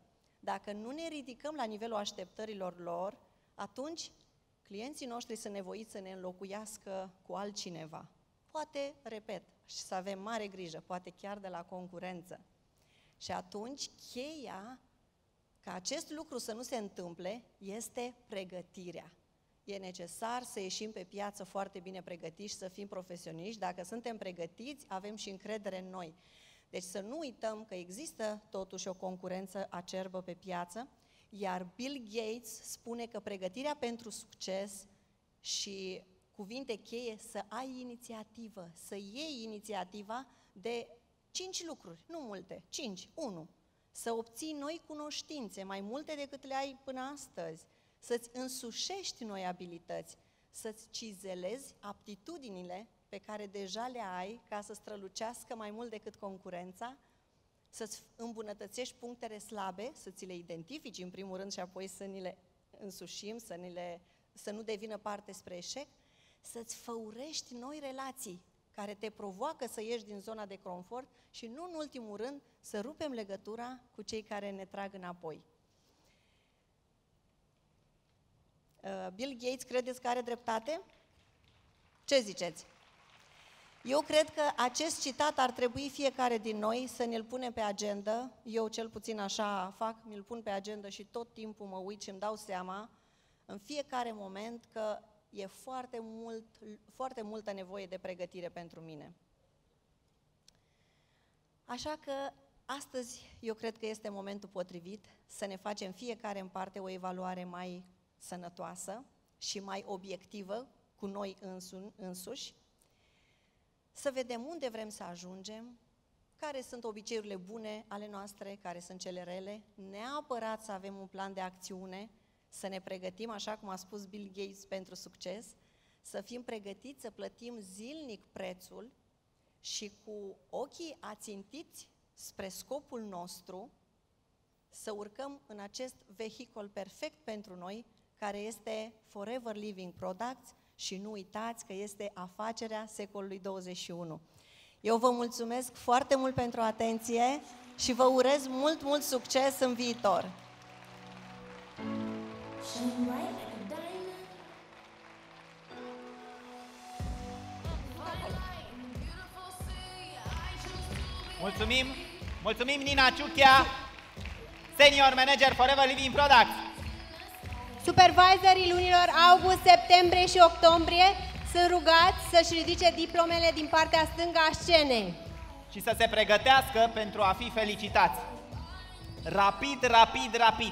Dacă nu ne ridicăm la nivelul așteptărilor lor, atunci clienții noștri sunt nevoiți să ne înlocuiască cu altcineva. Poate, repet, și să avem mare grijă, poate chiar de la concurență. Și atunci, cheia ca acest lucru să nu se întâmple este pregătirea. E necesar să ieșim pe piață foarte bine pregătiți și să fim profesioniști. Dacă suntem pregătiți, avem și încredere în noi. Deci să nu uităm că există totuși o concurență acerbă pe piață, iar Bill Gates spune că pregătirea pentru succes și cuvinte cheie, să ai inițiativă, să iei inițiativa de cinci lucruri, nu multe, cinci, unu. Să obții noi cunoștințe, mai multe decât le ai până astăzi, să-ți însușești noi abilități, să-ți cizelezi aptitudinile pe care deja le ai ca să strălucească mai mult decât concurența, să-ți îmbunătățești punctele slabe, să ți le identifici în primul rând și apoi să ni le însușim, să, ni le, să nu devină parte spre eșec, să-ți făurești noi relații care te provoacă să ieși din zona de confort și nu în ultimul rând să rupem legătura cu cei care ne trag înapoi. Bill Gates, credeți că are dreptate? Ce ziceți? Eu cred că acest citat ar trebui fiecare din noi să ne-l punem pe agenda. Eu cel puțin așa fac, mi-l pun pe agenda și tot timpul mă uit și îmi dau seama în fiecare moment că e foarte, mult, foarte multă nevoie de pregătire pentru mine. Așa că astăzi eu cred că este momentul potrivit să ne facem fiecare în parte o evaluare mai sănătoasă și mai obiectivă cu noi însuși, să vedem unde vrem să ajungem, care sunt obiceiurile bune ale noastre, care sunt cele rele, neapărat să avem un plan de acțiune, să ne pregătim, așa cum a spus Bill Gates, pentru succes, să fim pregătiți să plătim zilnic prețul și cu ochii ațintiți spre scopul nostru, să urcăm în acest vehicul perfect pentru noi, care este Forever Living Products și nu uitați că este afacerea secolului douăzeci și unu. Eu vă mulțumesc foarte mult pentru atenție și vă urez mult, mult succes în viitor! Mulțumim! Mulțumim, Nina Ciuchia, Senior Manager Forever Living Products! Supervisorii lunilor august, septembrie și octombrie sunt rugați să-și ridice diplomele din partea stângă a scenei. Și să se pregătească pentru a fi felicitați. Rapid, rapid, rapid!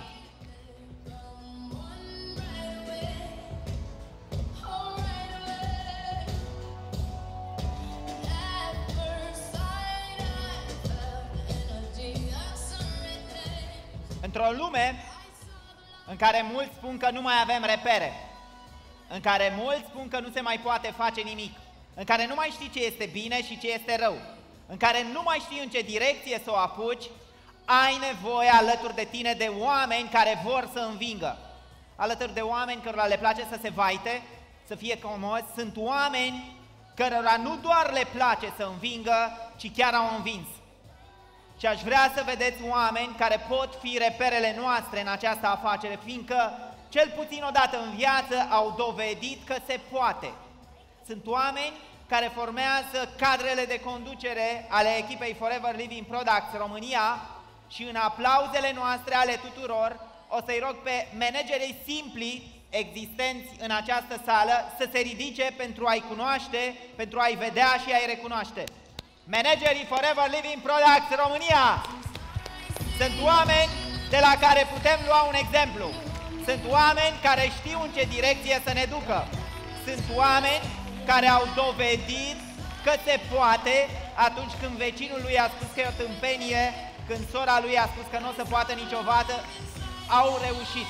Într-o lume în care mulți spun că nu mai avem repere, în care mulți spun că nu se mai poate face nimic, în care nu mai știi ce este bine și ce este rău, în care nu mai știi în ce direcție să o apuci, ai nevoie alături de tine de oameni care vor să învingă, alături de oameni cărora le place să se vaite, să fie comozi. Sunt oameni cărora nu doar le place să învingă, ci chiar au învins. Și aș vrea să vedeți oameni care pot fi reperele noastre în această afacere, fiindcă cel puțin odată în viață au dovedit că se poate. Sunt oameni care formează cadrele de conducere ale echipei Forever Living Products România și în aplauzele noastre ale tuturor o să-i rog pe managerii simpli existenți în această sală să se ridice pentru a-i cunoaște, pentru a-i vedea și a-i recunoaște. Managerii Forever Living Products România sunt oameni de la care putem lua un exemplu. Sunt oameni care știu în ce direcție să ne ducă. Sunt oameni care au dovedit că se poate atunci când vecinul lui a spus că e o tâmpenie, când sora lui a spus că nu o să poată niciodată, au reușit.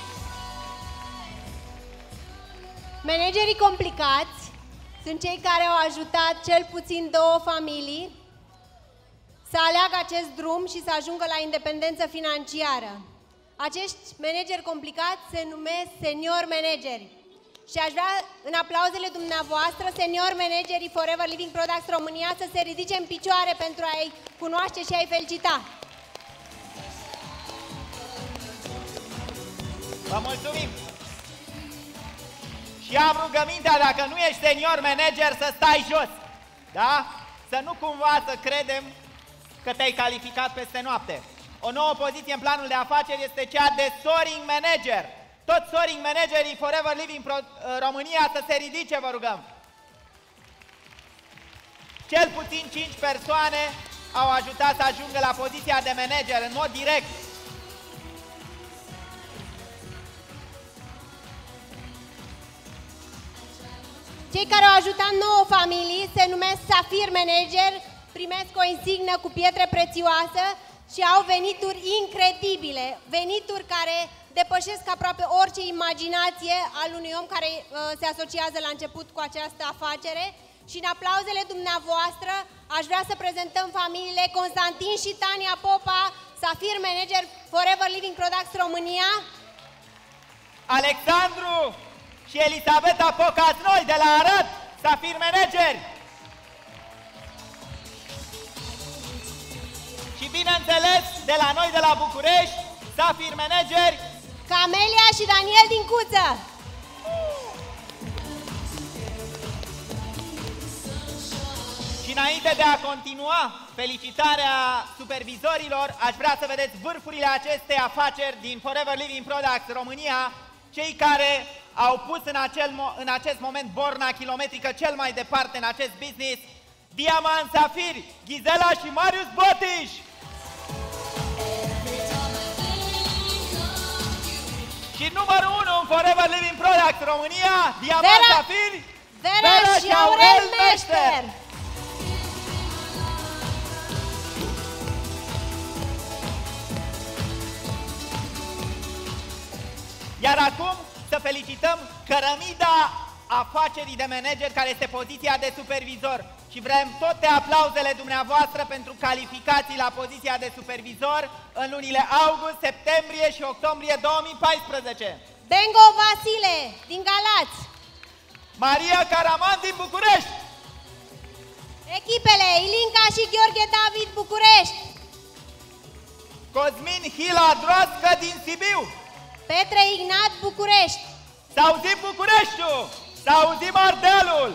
Managerii complicați sunt cei care au ajutat cel puțin două familii să aleagă acest drum și să ajungă la independență financiară. Acești manageri complicați se numesc senior manageri. Și aș vrea, în aplauzele dumneavoastră, senior managerii Forever Living Products România să se ridice în picioare pentru a-i cunoaște și a-i felicita. Vă mulțumim! Și am rugămintea, dacă nu ești senior manager, să stai jos. Da? Să nu cumva să credem că te-ai calificat peste noapte. O nouă poziție în planul de afaceri este cea de soaring manager. Toți soaring managerii Forever Living Pro România să se ridice, vă rugăm. Cel puțin cinci persoane au ajutat să ajungă la poziția de manager în mod direct. Cei care au ajutat nouă familii se numesc Safir Manager, primesc o insignă cu pietre prețioase și au venituri incredibile, venituri care depășesc aproape orice imaginație al unui om care uh, se asociază la început cu această afacere. Și în aplauzele dumneavoastră aș vrea să prezentăm familiile Constantin și Tania Popa, Safir Manager Forever Living Products România, Alexandru și Elisabeta Pocas-Noi de la Arad, Safir Manager. Și bineînțeles, de la noi de la București, Safir Manager, Camelia și Daniel din Cuță. Și înainte de a continua felicitarea supervizorilor, aș vrea să vedeți vârfurile acestei afaceri din Forever Living Products România, cei care au pus în, acel mo- în acest moment borna kilometrică cel mai departe în acest business, Diamant Safir, Ghizela și Marius Botiș! Și numărul unu în Forever Living Products România, Diamant Vera, Safir, Vera, Vera și Aurel Meșter! Iar acum să felicităm cărămida afacerii de manager, care este poziția de supervizor. Și vrem toate aplauzele dumneavoastră pentru calificații la poziția de supervizor în lunile august, septembrie și octombrie două mii paisprezece. Bengo Vasile din Galați. Maria Caraman din București. Echipele Ilinca și Gheorghe David București. Cosmin Hila Droască din Sibiu. Petre Ignat București. S-auzim Bucureștiul! S-auzim Ardealul!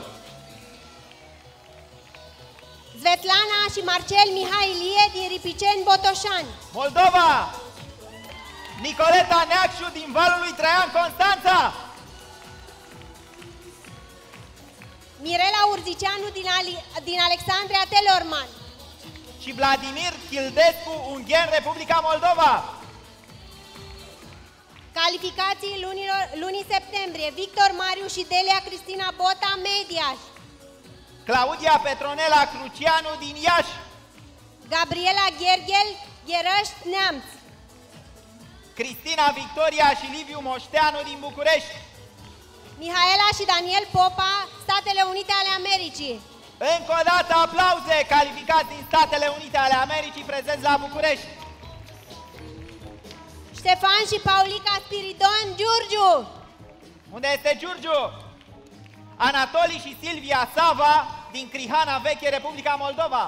Svetlana și Marcel Mihailie din Ripiceni Botoșani. Moldova! Nicoleta Neacșu din Valul lui Traian Constanța. Mirela Urzicianu din, Ali, din Alexandria Telorman. Și Vladimir Childescu, Unghen, Republica Moldova. Calificații lunilor, lunii septembrie, Victor Mariu și Delia Cristina Bota, Mediaș. Claudia Petronela Crucianu din Iași. Gabriela Gherghel, Gherăști, Neamț. Cristina Victoria și Liviu Moșteanu din București. Mihaela și Daniel Popa, Statele Unite ale Americii. Încă o dată aplauze, calificați din Statele Unite ale Americii, prezenți la București. Ștefan și Paulica Spiridon, Giurgiu. Unde este Giurgiu? Anatoli și Silvia Sava din Crihana Veche, Republica Moldova.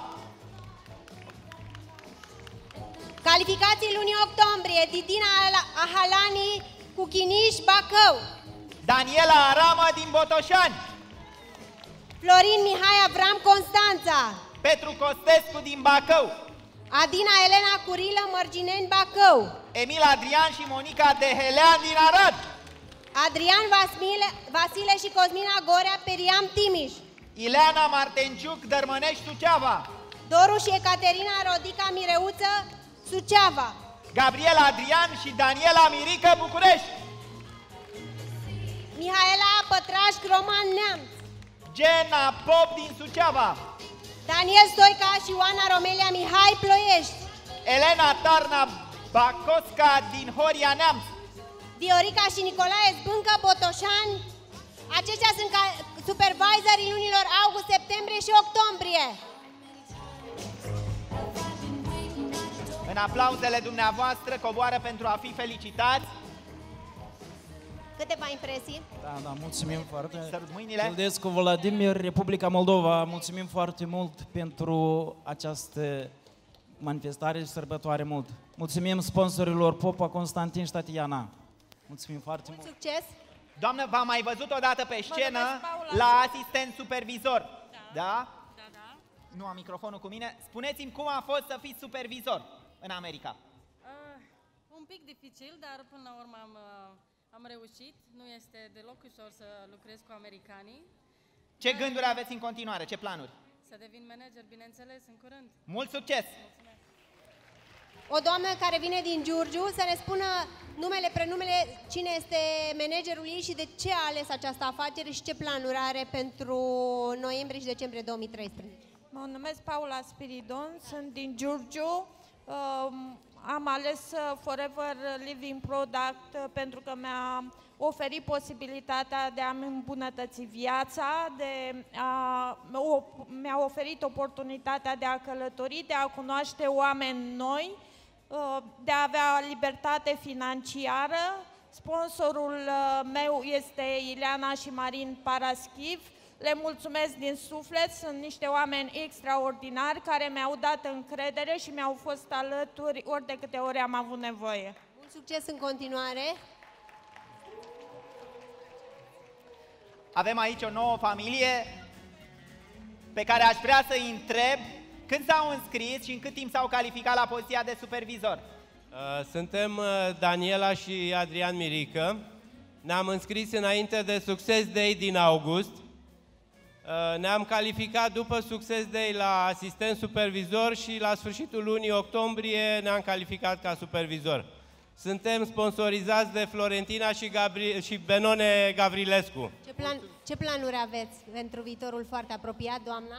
Calificații lunii octombrie, Didina Ahalani cu Chiniș, Bacău. Daniela Aramă din Botoșani. Florin Mihai Avram, Constanța. Petru Costescu din Bacău. Adina Elena Curilă, Mărgineni, Bacău. Emil Adrian și Monica Dehelean din Arad. Adrian Vasile, Vasile și Cosmina Gorea, Periam, Timiș. Ileana Martenciuc, Dărmănești, Suceava. Doru și Ecaterina Rodica Mireuță, Suceava. Gabriela Adrian și Daniela Mirică, București. Mihaela Pătraș, Roman, Neamț. Gena Pop din Suceava. Daniel Stoica și Oana Romelia Mihai, Ploiești. Elena Tarna Bacosca din Horia, Neamț. Viorica și Nicolae Zbâncă, Botoșani. Aceștia sunt supervisorii lunilor august, septembrie și octombrie. În aplauzele dumneavoastră coboară pentru a fi felicitați. Câteva impresii. Da, da, mulțumim foarte. Sărut mâinile. Childescu Vladimir, Republica Moldova, mulțumim foarte mult pentru această manifestare și sărbătoare mult. Mulțumim sponsorilor Popa, Constantin și Tatiana. Mulțumim foarte mult. Succes! Doamnă, v-am mai văzut odată pe scenă numesc Paula. la asistent supervizor. Da? Da, da. Nu am microfonul cu mine. Spuneți-mi cum a fost să fiți supervizor în America. Uh, un pic dificil, dar până la urmă am, uh, am reușit. Nu este deloc ușor să lucrez cu americanii. Ce gânduri aveți în continuare? Ce planuri? Să devin manager, bineînțeles, în curând. Mult succes! O doamnă care vine din Giurgiu să ne spună numele, prenumele, cine este managerul ei și de ce a ales această afacere și ce planuri are pentru noiembrie și decembrie două mii treisprezece. Mă numesc Paula Spiridon, sunt din Giurgiu. Um, am ales uh, Forever Living Product uh, pentru că mi-a oferit posibilitatea de a-mi îmbunătăți viața, de a, o, mi-a oferit oportunitatea de a călători, de a cunoaște oameni noi, uh, de a avea libertate financiară. Sponsorul uh, meu este Ileana și Marin Paraschiv. Le mulțumesc din suflet, sunt niște oameni extraordinari care mi-au dat încredere și mi-au fost alături ori de câte ori am avut nevoie. Mult succes în continuare! Avem aici o nouă familie pe care aș vrea să-i întreb când s-au înscris și în cât timp s-au calificat la poziția de supervizor. Suntem Daniela și Adrian Mirică. Ne-am înscris înainte de Success Day din august. Ne-am calificat după Success Day la asistent supervizor și la sfârșitul lunii octombrie ne-am calificat ca supervizor. Suntem sponsorizați de Florentina și, Gabri și Benone Gavrilescu. Ce, plan, ce planuri aveți pentru viitorul foarte apropiat, doamna?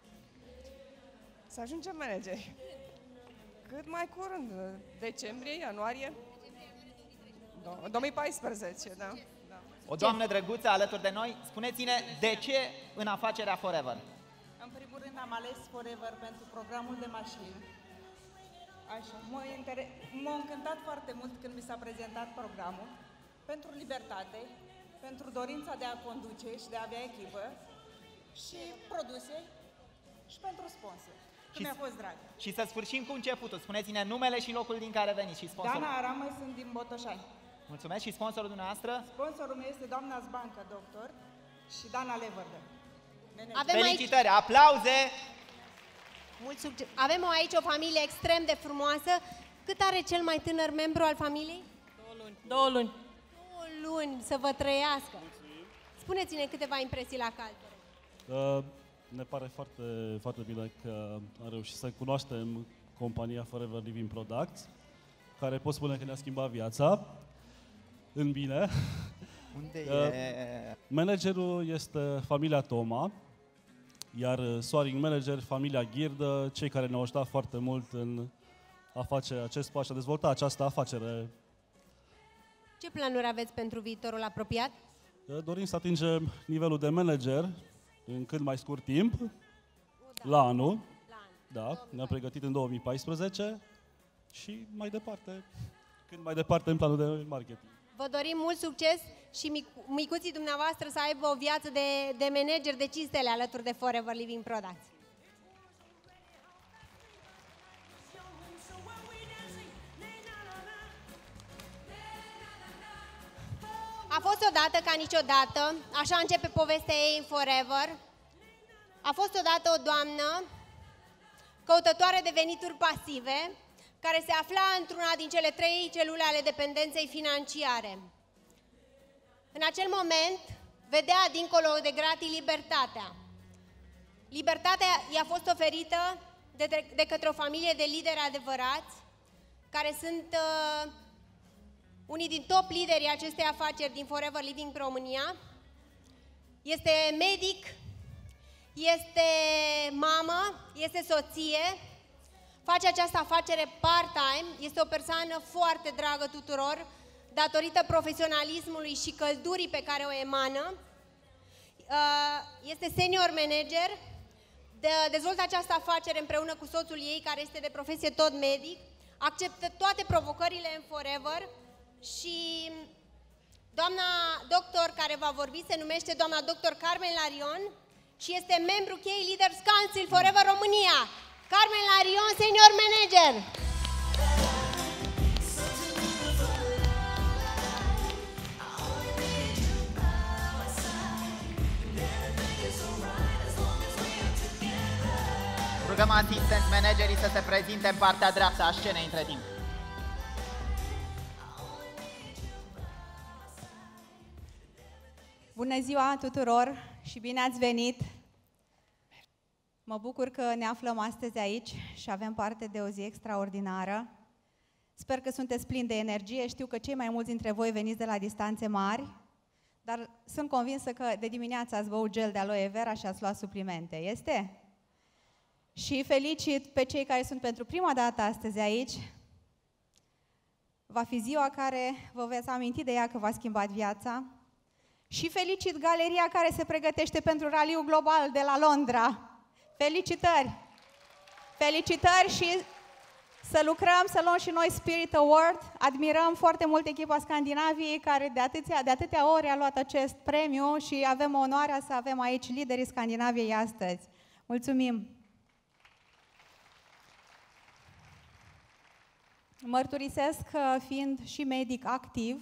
Să ajungem manageri. Cât mai curând, decembrie, ianuarie două mii paisprezece, da. da. O doamnă drăguță alături de noi, spuneți-ne de ce în afacerea Forever? În primul rând am ales Forever pentru programul de mașini. Așa, m-a inter- m-a încântat foarte mult când mi s-a prezentat programul, pentru libertate, pentru dorința de a conduce și de a avea echipă, și produse, și pentru sponsor. Și mi-a fost drag. Și să sfârșim cu începutul. Spuneți-ne numele și locul din care veniți și sponsorul. Dana Aramă, sunt din Botoșani. Mulțumesc. Și sponsorul dumneavoastră? Sponsorul meu este doamna Zbancă, doctor, și Dana Levărdă. Avem Felicitări, aici... aplauze! Mult succes! Avem aici o familie extrem de frumoasă. Cât are cel mai tânăr membru al familiei? Două luni. Două luni. Două luni, să vă trăiască. Spuneți-ne câteva impresii la cald. Uh, ne pare foarte, foarte bine că am reușit să cunoaștem compania Forever Living Products, care pot spune că ne-a schimbat viața în bine. Unde uh, e? Managerul este familia Toma, iar soaring manager, familia Ghirdă, cei care ne-au ajutat foarte mult în a face acest pas și a dezvolta această afacere. Ce planuri aveți pentru viitorul apropiat? Dorim să atingem nivelul de manager în cât mai scurt timp, la anul. Da, ne-am pregătit în două mii paisprezece și mai departe, cât mai departe în planul de marketing. Vă dorim mult succes și micu- micuții dumneavoastră să aibă o viață de, de manager de cinci stele alături de Forever Living Products. A fost odată ca niciodată, așa începe povestea ei în Forever. A fost odată o doamnă căutătoare de venituri pasive, care se afla într-una din cele trei celule ale dependenței financiare. În acel moment, vedea dincolo de gratii libertatea. Libertatea i-a fost oferită de, de, de către o familie de lideri adevărați, care sunt uh, unii din top liderii acestei afaceri din Forever Living România. Este medic, este mamă, este soție, face această afacere part-time, este o persoană foarte dragă tuturor, datorită profesionalismului și căldurii pe care o emană. Este senior manager, dezvoltă această afacere împreună cu soțul ei, care este de profesie tot medic, acceptă toate provocările în Forever și doamna doctor care va vorbi se numește doamna doctor Carmen Larion și este membru Key Leaders Council Forever România. Carmen Larion, senior manager. rugăm asistent managerii să se prezinte în partea dreaptă a scenei între timp. Bună ziua tuturor și bine ați venit! Mă bucur că ne aflăm astăzi aici și avem parte de o zi extraordinară. Sper că sunteți plini de energie, știu că cei mai mulți dintre voi veniți de la distanțe mari, dar sunt convinsă că de dimineață ați băut gel de aloe vera și ați luat suplimente, este? Și felicit pe cei care sunt pentru prima dată astăzi aici. Va fi ziua care vă veți aminti de ea că v-a schimbat viața. Și felicit galeria care se pregătește pentru raliul global de la Londra. Felicitări! Felicitări și să lucrăm, să luăm și noi Spirit Award. Admirăm foarte mult echipa Scandinaviei care de atâtea, de atâtea ori a luat acest premiu și avem onoarea să avem aici liderii Scandinaviei astăzi. Mulțumim! Mărturisesc că fiind și medic activ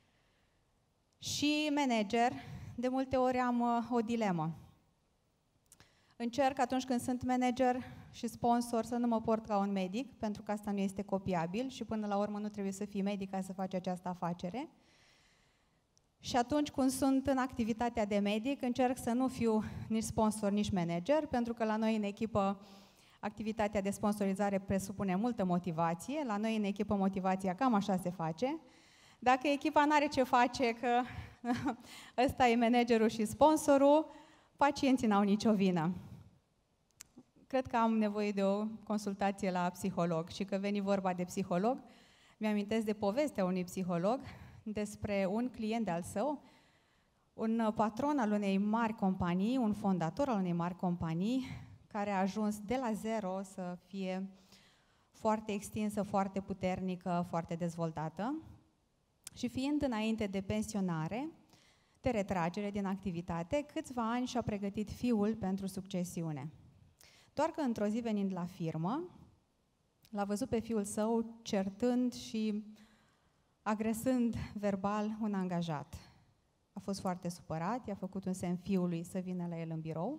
și manager, de multe ori am uh, o dilemă. Încerc atunci când sunt manager și sponsor să nu mă port ca un medic, pentru că asta nu este copiabil și până la urmă nu trebuie să fii medic ca să faci această afacere. Și atunci când sunt în activitatea de medic, încerc să nu fiu nici sponsor, nici manager, pentru că la noi în echipă activitatea de sponsorizare presupune multă motivație, la noi în echipă motivația cam așa se face. Dacă echipa n-are ce face, că ăsta e managerul și sponsorul, pacienții n-au nicio vină. Cred că am nevoie de o consultație la psiholog și că veni vorba de psiholog, mi-amintesc de povestea unui psiholog despre un client al său, un patron al unei mari companii, un fondator al unei mari companii, care a ajuns de la zero să fie foarte extinsă, foarte puternică, foarte dezvoltată. Și fiind înainte de pensionare, de retragere din activitate, câțiva ani și-a pregătit fiul pentru succesiune. Doar că într-o zi venind la firmă, l-a văzut pe fiul său certând și agresând verbal un angajat. A fost foarte supărat, i-a făcut un semn fiului să vină la el în birou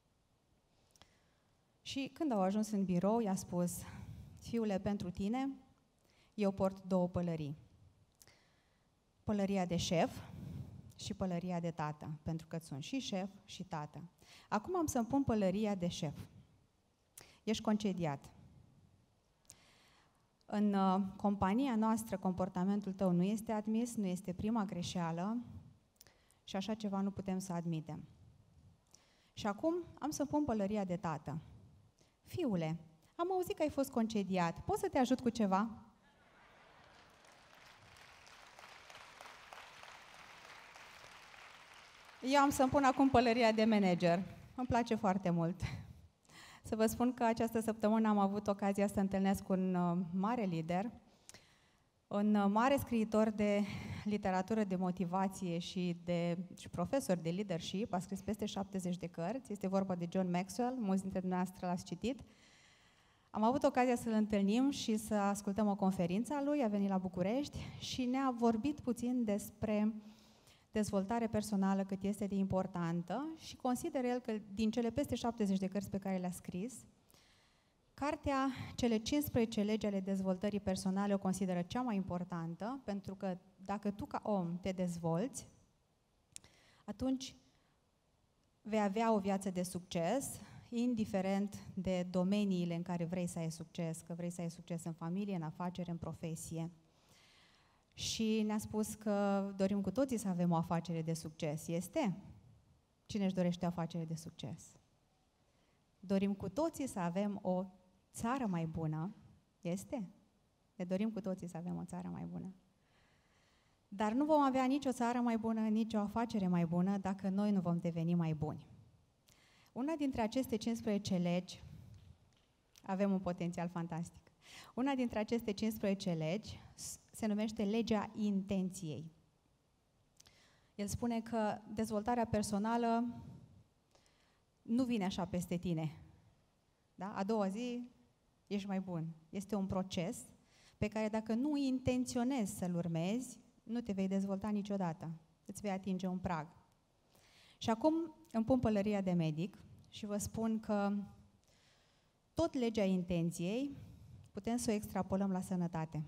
și când au ajuns în birou, i-a spus: fiule, pentru tine eu port două pălării. Pălăria de șef și pălăria de tată, pentru că sunt și șef și tată. Acum am să-mi pun pălăria de șef. Ești concediat. În uh, compania noastră, comportamentul tău nu este admis, nu este prima greșeală și așa ceva nu putem să admitem. Și acum am să pun pălăria de tată. Fiule, am auzit că ai fost concediat. Poți să te ajut cu ceva? Eu am să-mi pun acum pălăria de manager. Îmi place foarte mult. Să vă spun că această săptămână am avut ocazia să întâlnesc un uh, mare lider, un uh, mare scriitor de literatură de motivație și, de, și profesor de leadership, a scris peste șaptezeci de cărți, este vorba de John Maxwell, mulți dintre dumneavoastră l-ați citit. Am avut ocazia să-l întâlnim și să ascultăm o conferință a lui, a venit la București și ne-a vorbit puțin despre dezvoltare personală, cât este de importantă și consideră el că din cele peste șaptezeci de cărți pe care le-a scris, cartea Cele cincisprezece legi ale dezvoltării personale o consideră cea mai importantă, pentru că dacă tu ca om te dezvolți, atunci vei avea o viață de succes, indiferent de domeniile în care vrei să ai succes, că vrei să ai succes în familie, în afaceri, în profesie. Și ne-a spus că dorim cu toții să avem o afacere de succes. Este? Cine își dorește o afacere de succes? Dorim cu toții să avem o țară mai bună. Este? Ne dorim cu toții să avem o țară mai bună. Dar nu vom avea nici o țară mai bună, nici o afacere mai bună dacă noi nu vom deveni mai buni. Una dintre aceste cincisprezece legi, avem un potențial fantastic. Una dintre aceste cincisprezece legi se numește legea intenției. El spune că dezvoltarea personală nu vine așa peste tine. Da? A doua zi ești mai bun. Este un proces pe care dacă nu intenționezi să-l urmezi, nu te vei dezvolta niciodată. Îți vei atinge un prag. Și acum îmi pun pălăria de medic și vă spun că tot legea intenției putem să o extrapolăm la sănătate.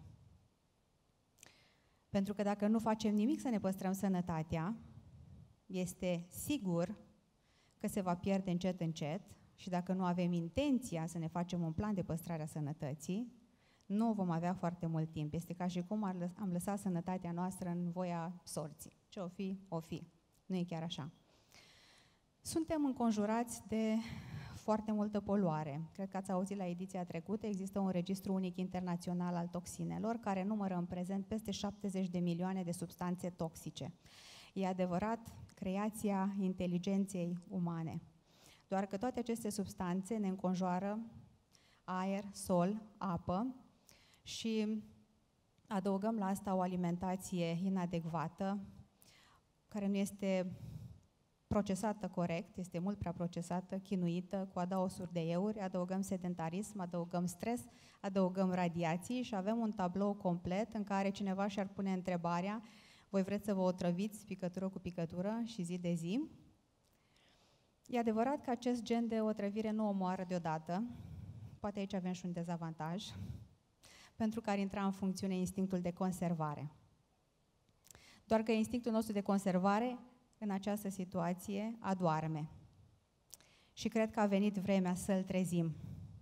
Pentru că dacă nu facem nimic să ne păstrăm sănătatea, este sigur că se va pierde încet, încet și dacă nu avem intenția să ne facem un plan de păstrare a sănătății, nu vom avea foarte mult timp. Este ca și cum am lăsat sănătatea noastră în voia sorții. Ce o fi, o fi. Nu e chiar așa. Suntem înconjurați de foarte multă poluare. Cred că ați auzit la ediția trecută, există un registru unic internațional al toxinelor, care numără în prezent peste șaptezeci de milioane de substanțe toxice. E adevărat, creația inteligenței umane. Doar că toate aceste substanțe ne înconjoară aer, sol, apă și adăugăm la asta o alimentație inadecvată, care nu este procesată corect, este mult prea procesată, chinuită, cu adaosuri de euri, adăugăm sedentarism, adăugăm stres, adăugăm radiații și avem un tablou complet în care cineva și-ar pune întrebarea: voi vreți să vă otrăviți picătură cu picătură și zi de zi? E adevărat că acest gen de otrăvire nu omoară deodată, poate aici avem și un dezavantaj, pentru că ar intra în funcțiune instinctul de conservare. Doar că instinctul nostru de conservare în această situație adoarme. Și cred că a venit vremea să-l trezim.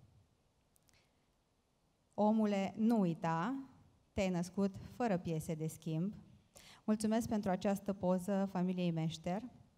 Omule, nu uita, te-ai născut fără piese de schimb. Mulțumesc pentru această poză familiei Meșter.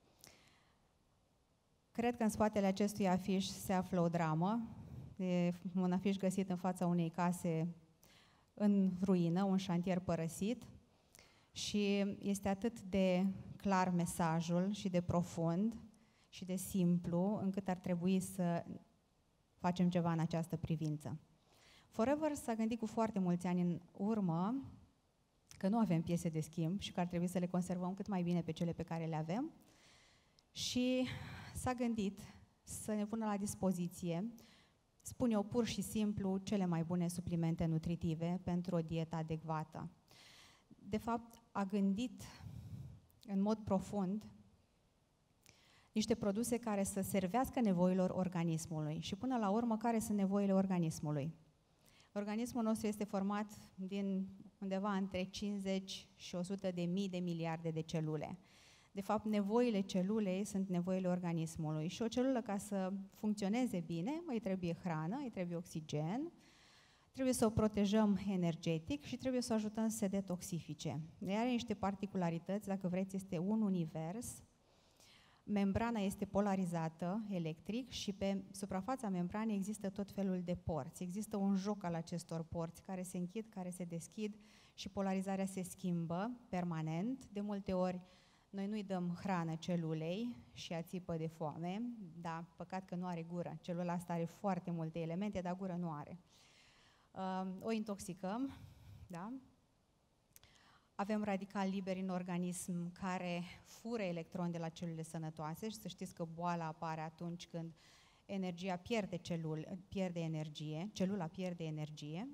Cred că în spatele acestui afiș se află o dramă. E un afiș găsit în fața unei case în ruină, un șantier părăsit. Și este atât de clar mesajul și de profund și de simplu, încât ar trebui să facem ceva în această privință. Forever s-a gândit cu foarte mulți ani în urmă că nu avem piese de schimb și că ar trebui să le conservăm cât mai bine pe cele pe care le avem și s-a gândit să ne pună la dispoziție, spun eu pur și simplu, cele mai bune suplimente nutritive pentru o dietă adecvată. De fapt, a gândit în mod profund niște produse care să servească nevoilor organismului și până la urmă care sunt nevoile organismului. Organismul nostru este format din undeva între cincizeci și o sută de mii de miliarde de celule. De fapt, nevoile celulei sunt nevoile organismului și o celulă, ca să funcționeze bine, îi trebuie hrană, îi trebuie oxigen, trebuie să o protejăm energetic și trebuie să o ajutăm să se detoxifice. Ea are niște particularități, dacă vreți, este un univers. Membrana este polarizată electric și pe suprafața membranei există tot felul de porți. Există un joc al acestor porți care se închid, care se deschid și polarizarea se schimbă permanent. De multe ori noi nu-i dăm hrană celulei și ea țipă de foame, da, păcat că nu are gură. Celula asta are foarte multe elemente, dar gură nu are. Uh, o intoxicăm, da? Avem radicali liberi în organism care fură electroni de la celulele sănătoase și să știți că boala apare atunci când energia pierde, celul, pierde energie, celula pierde energie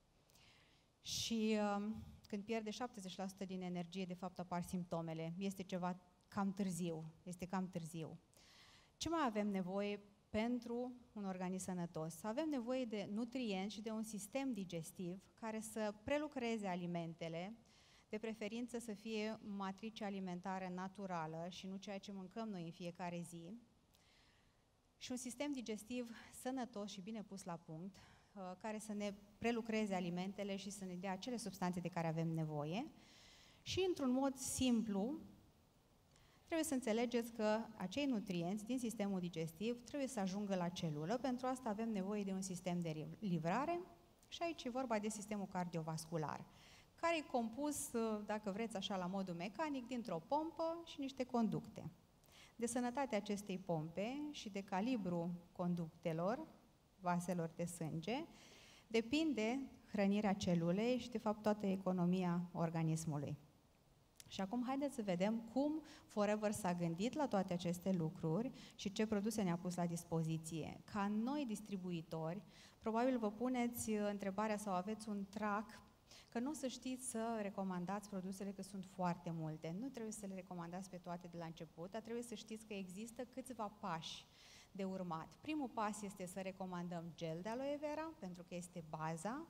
și uh, când pierde șaptezeci la sută din energie, de fapt apar simptomele. Este ceva cam târziu, este cam târziu. Ce mai avem nevoie pentru un organism sănătos? Avem nevoie de nutrienți și de un sistem digestiv care să prelucreze alimentele, de preferință să fie matrice alimentară naturală și nu ceea ce mâncăm noi în fiecare zi, și un sistem digestiv sănătos și bine pus la punct, care să ne prelucreze alimentele și să ne dea acele substanțe de care avem nevoie. Și într-un mod simplu, trebuie să înțelegeți că acei nutrienți din sistemul digestiv trebuie să ajungă la celulă. Pentru asta avem nevoie de un sistem de livrare și aici e vorba de sistemul cardiovascular, care e compus, dacă vreți așa la modul mecanic, dintr-o pompă și niște conducte. De sănătatea acestei pompe și de calibru conductelor, vaselor de sânge, depinde hrănirea celulei și, de fapt, toată economia organismului. Și acum haideți să vedem cum Forever s-a gândit la toate aceste lucruri și ce produse ne-a pus la dispoziție. Ca noi distribuitori, probabil vă puneți întrebarea sau aveți un trac că nu o să știți să recomandați produsele, că sunt foarte multe. Nu trebuie să le recomandați pe toate de la început, dar trebuie să știți că există câțiva pași de urmat. Primul pas este să recomandăm gel de aloe vera, pentru că este baza.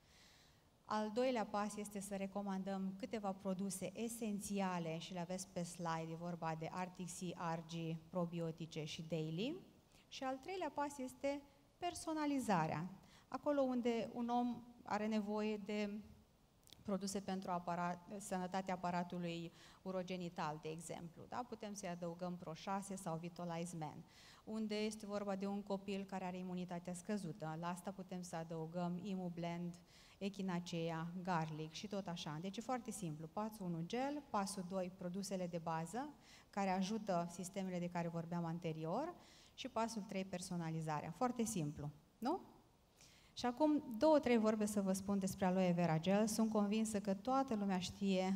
Al doilea pas este să recomandăm câteva produse esențiale și le aveți pe slide, e vorba de Arctic Sea, Argi, probiotice și Daily. Și al treilea pas este personalizarea. Acolo unde un om are nevoie de produse pentru aparat, sănătatea aparatului urogenital, de exemplu. Da? Putem să-i adăugăm Pro șase sau Vitalize Men. Unde este vorba de un copil care are imunitatea scăzută, la asta putem să adăugăm Imublend, Echinacea, Garlic și tot așa. Deci e foarte simplu. Pasul unu gel, pasul doi produsele de bază, care ajută sistemele de care vorbeam anterior, și pasul trei personalizarea. Foarte simplu, nu? Și acum două, trei vorbe să vă spun despre aloe vera gel. Sunt convinsă că toată lumea știe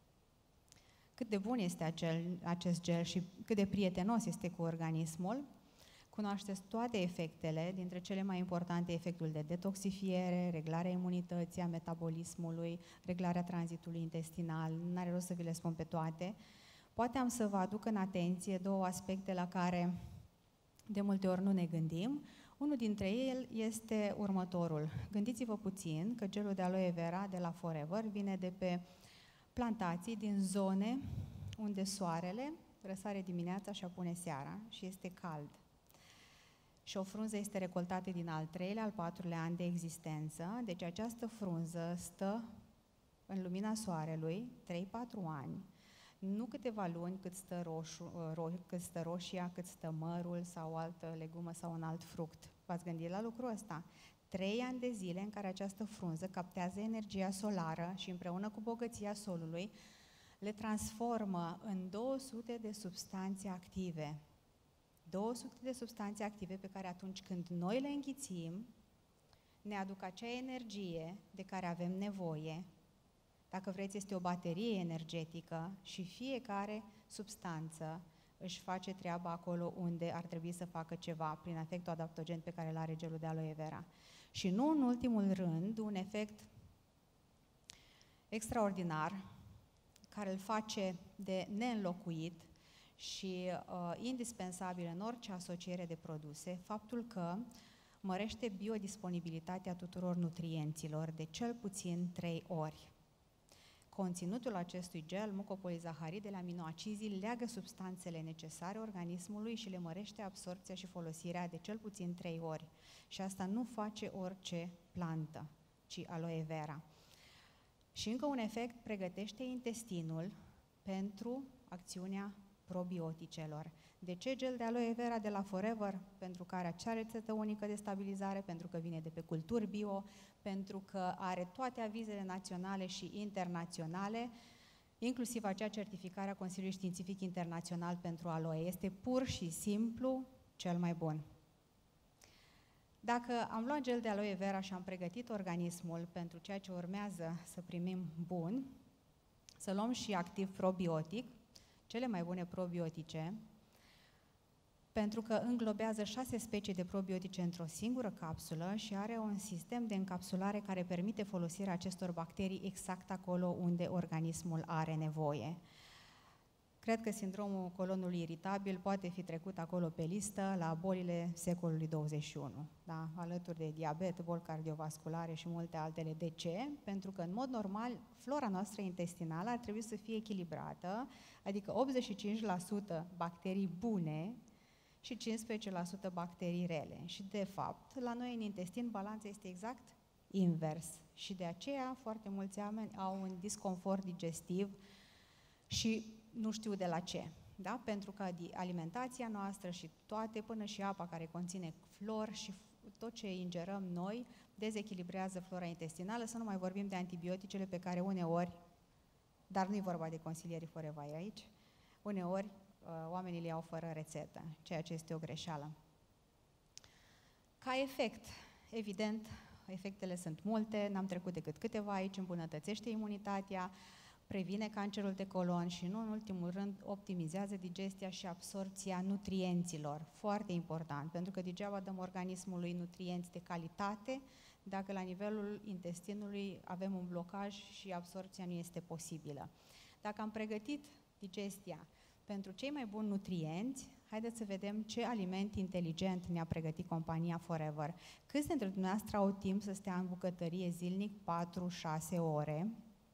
cât de bun este acel, acest gel și cât de prietenos este cu organismul. Cunoașteți toate efectele, dintre cele mai importante efectul de detoxifiere, reglarea imunității, a metabolismului, reglarea tranzitului intestinal, n-are rost să vi le spun pe toate. Poate am să vă aduc în atenție două aspecte la care de multe ori nu ne gândim. Unul dintre ele este următorul. Gândiți-vă puțin că gelul de aloe vera de la Forever vine de pe plantații din zone unde soarele răsare dimineața și apune seara și este cald. Și o frunză este recoltată din al treilea, al patrulea an de existență, deci această frunză stă în lumina soarelui trei patru ani, nu câteva luni cât stă, roșu, ro, cât stă roșia, cât stă mărul sau o altă legumă sau un alt fruct. V-ați gândit la lucrul ăsta? Trei ani de zile în care această frunză captează energia solară și împreună cu bogăția solului le transformă în două sute de substanțe active. două sute de substanțe active pe care atunci când noi le înghițim, ne aduc acea energie de care avem nevoie. Dacă vreți, este o baterie energetică și fiecare substanță își face treaba acolo unde ar trebui să facă ceva prin efectul adaptogen pe care îl are gelul de aloe vera. Și nu în ultimul rând, un efect extraordinar care îl face de neînlocuit și uh, indispensabil în orice asociere de produse, faptul că mărește biodisponibilitatea tuturor nutrienților de cel puțin trei ori. Conținutul acestui gel, mucopolizaharidele, aminoacizii, leagă substanțele necesare organismului și le mărește absorpția și folosirea de cel puțin trei ori. Și asta nu face orice plantă, ci aloe vera. Și încă un efect, pregătește intestinul pentru acțiunea probioticelor. De ce gel de aloe vera de la Forever? Pentru că are acea rețetă unică de stabilizare, pentru că vine de pe culturi bio, pentru că are toate avizele naționale și internaționale, inclusiv acea certificare a Consiliului Științific Internațional pentru aloe. Este pur și simplu cel mai bun. Dacă am luat gel de aloe vera și am pregătit organismul pentru ceea ce urmează să primim bun, să luăm și activ probiotic, cele mai bune probiotice, pentru că înglobează șase specii de probiotice într-o singură capsulă și are un sistem de încapsulare care permite folosirea acestor bacterii exact acolo unde organismul are nevoie. Cred că sindromul colonului iritabil poate fi trecut acolo pe listă la bolile secolului douăzeci și unu, da? Alături de diabet, boli cardiovasculare și multe altele. De ce? Pentru că, în mod normal, flora noastră intestinală ar trebui să fie echilibrată, adică optzeci și cinci la sută bacterii bune și cincisprezece la sută bacterii rele. Și, de fapt, la noi în intestin balanța este exact invers. Și de aceea foarte mulți oameni au un disconfort digestiv și nu știu de la ce. Da? Pentru că alimentația noastră și toate, până și apa care conține flor și tot ce ingerăm noi, dezechilibrează flora intestinală, să nu mai vorbim de antibioticele pe care uneori, dar nu e vorba de consilierii Forever aici, uneori oamenii le iau fără rețetă, ceea ce este o greșeală. Ca efect, evident, efectele sunt multe, n-am trecut decât câteva aici, îmbunătățește imunitatea, previne cancerul de colon și, nu în ultimul rând, optimizează digestia și absorpția nutrienților. Foarte important, pentru că degeaba dăm organismului nutrienți de calitate dacă la nivelul intestinului avem un blocaj și absorpția nu este posibilă. Dacă am pregătit digestia pentru cei mai buni nutrienți, haideți să vedem ce aliment inteligent ne-a pregătit compania Forever. Câți dintre dumneavoastră au timp să stea în bucătărie zilnic patru șase ore?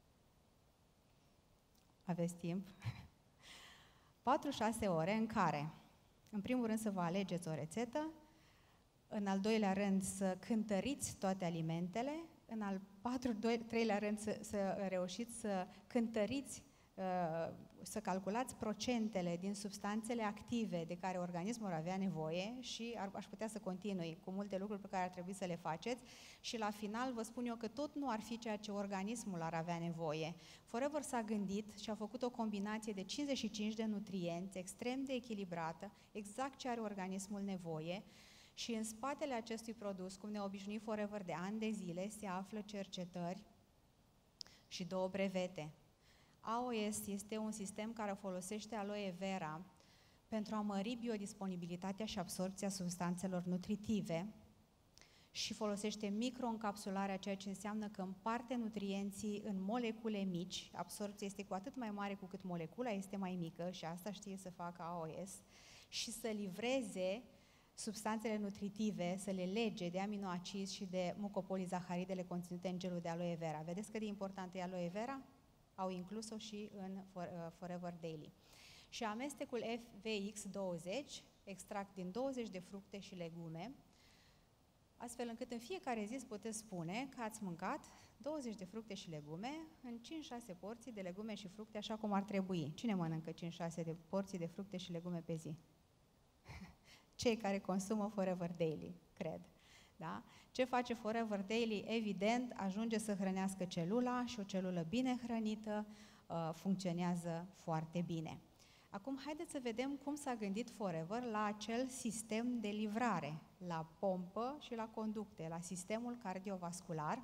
Aveți timp? patru șase ore în care, în primul rând, să vă alegeți o rețetă, în al doilea rând să cântăriți toate alimentele, în al patru, doi, treilea rând să, să reușiți să cântăriți, uh, să calculați procentele din substanțele active de care organismul ar avea nevoie și ar, aș putea să continui cu multe lucruri pe care ar trebui să le faceți și la final vă spun eu că tot nu ar fi ceea ce organismul ar avea nevoie. Forever s-a gândit și a făcut o combinație de cincizeci și cinci de nutrienți extrem de echilibrată, exact ce are organismul nevoie. Și în spatele acestui produs, cum ne-a obișnuit Forever de ani de zile, se află cercetări și două brevete. A O S este un sistem care folosește aloe vera pentru a mări biodisponibilitatea și absorbția substanțelor nutritive și folosește microîncapsularea, ceea ce înseamnă că împarte nutrienții în molecule mici. Absorbția este cu atât mai mare cu cât molecula este mai mică și asta știe să facă A O S și să livreze substanțele nutritive, să le lege de aminoacizi și de mucopolizaharidele conținute în gelul de aloe vera. Vedeți cât de importantă e aloe vera? Au inclus-o și în Forever Daily. Și amestecul F V X douăzeci, extract din douăzeci de fructe și legume, astfel încât în fiecare zi puteți spune că ați mâncat douăzeci de fructe și legume în cinci șase porții de legume și fructe așa cum ar trebui. Cine mănâncă cinci șase de porții de fructe și legume pe zi? Cei care consumă Forever Daily, cred. Da? Ce face Forever Daily? Evident, ajunge să hrănească celula și o celulă bine hrănită uh, funcționează foarte bine. Acum, haideți să vedem cum s-a gândit Forever la acel sistem de livrare, la pompă și la conducte, la sistemul cardiovascular.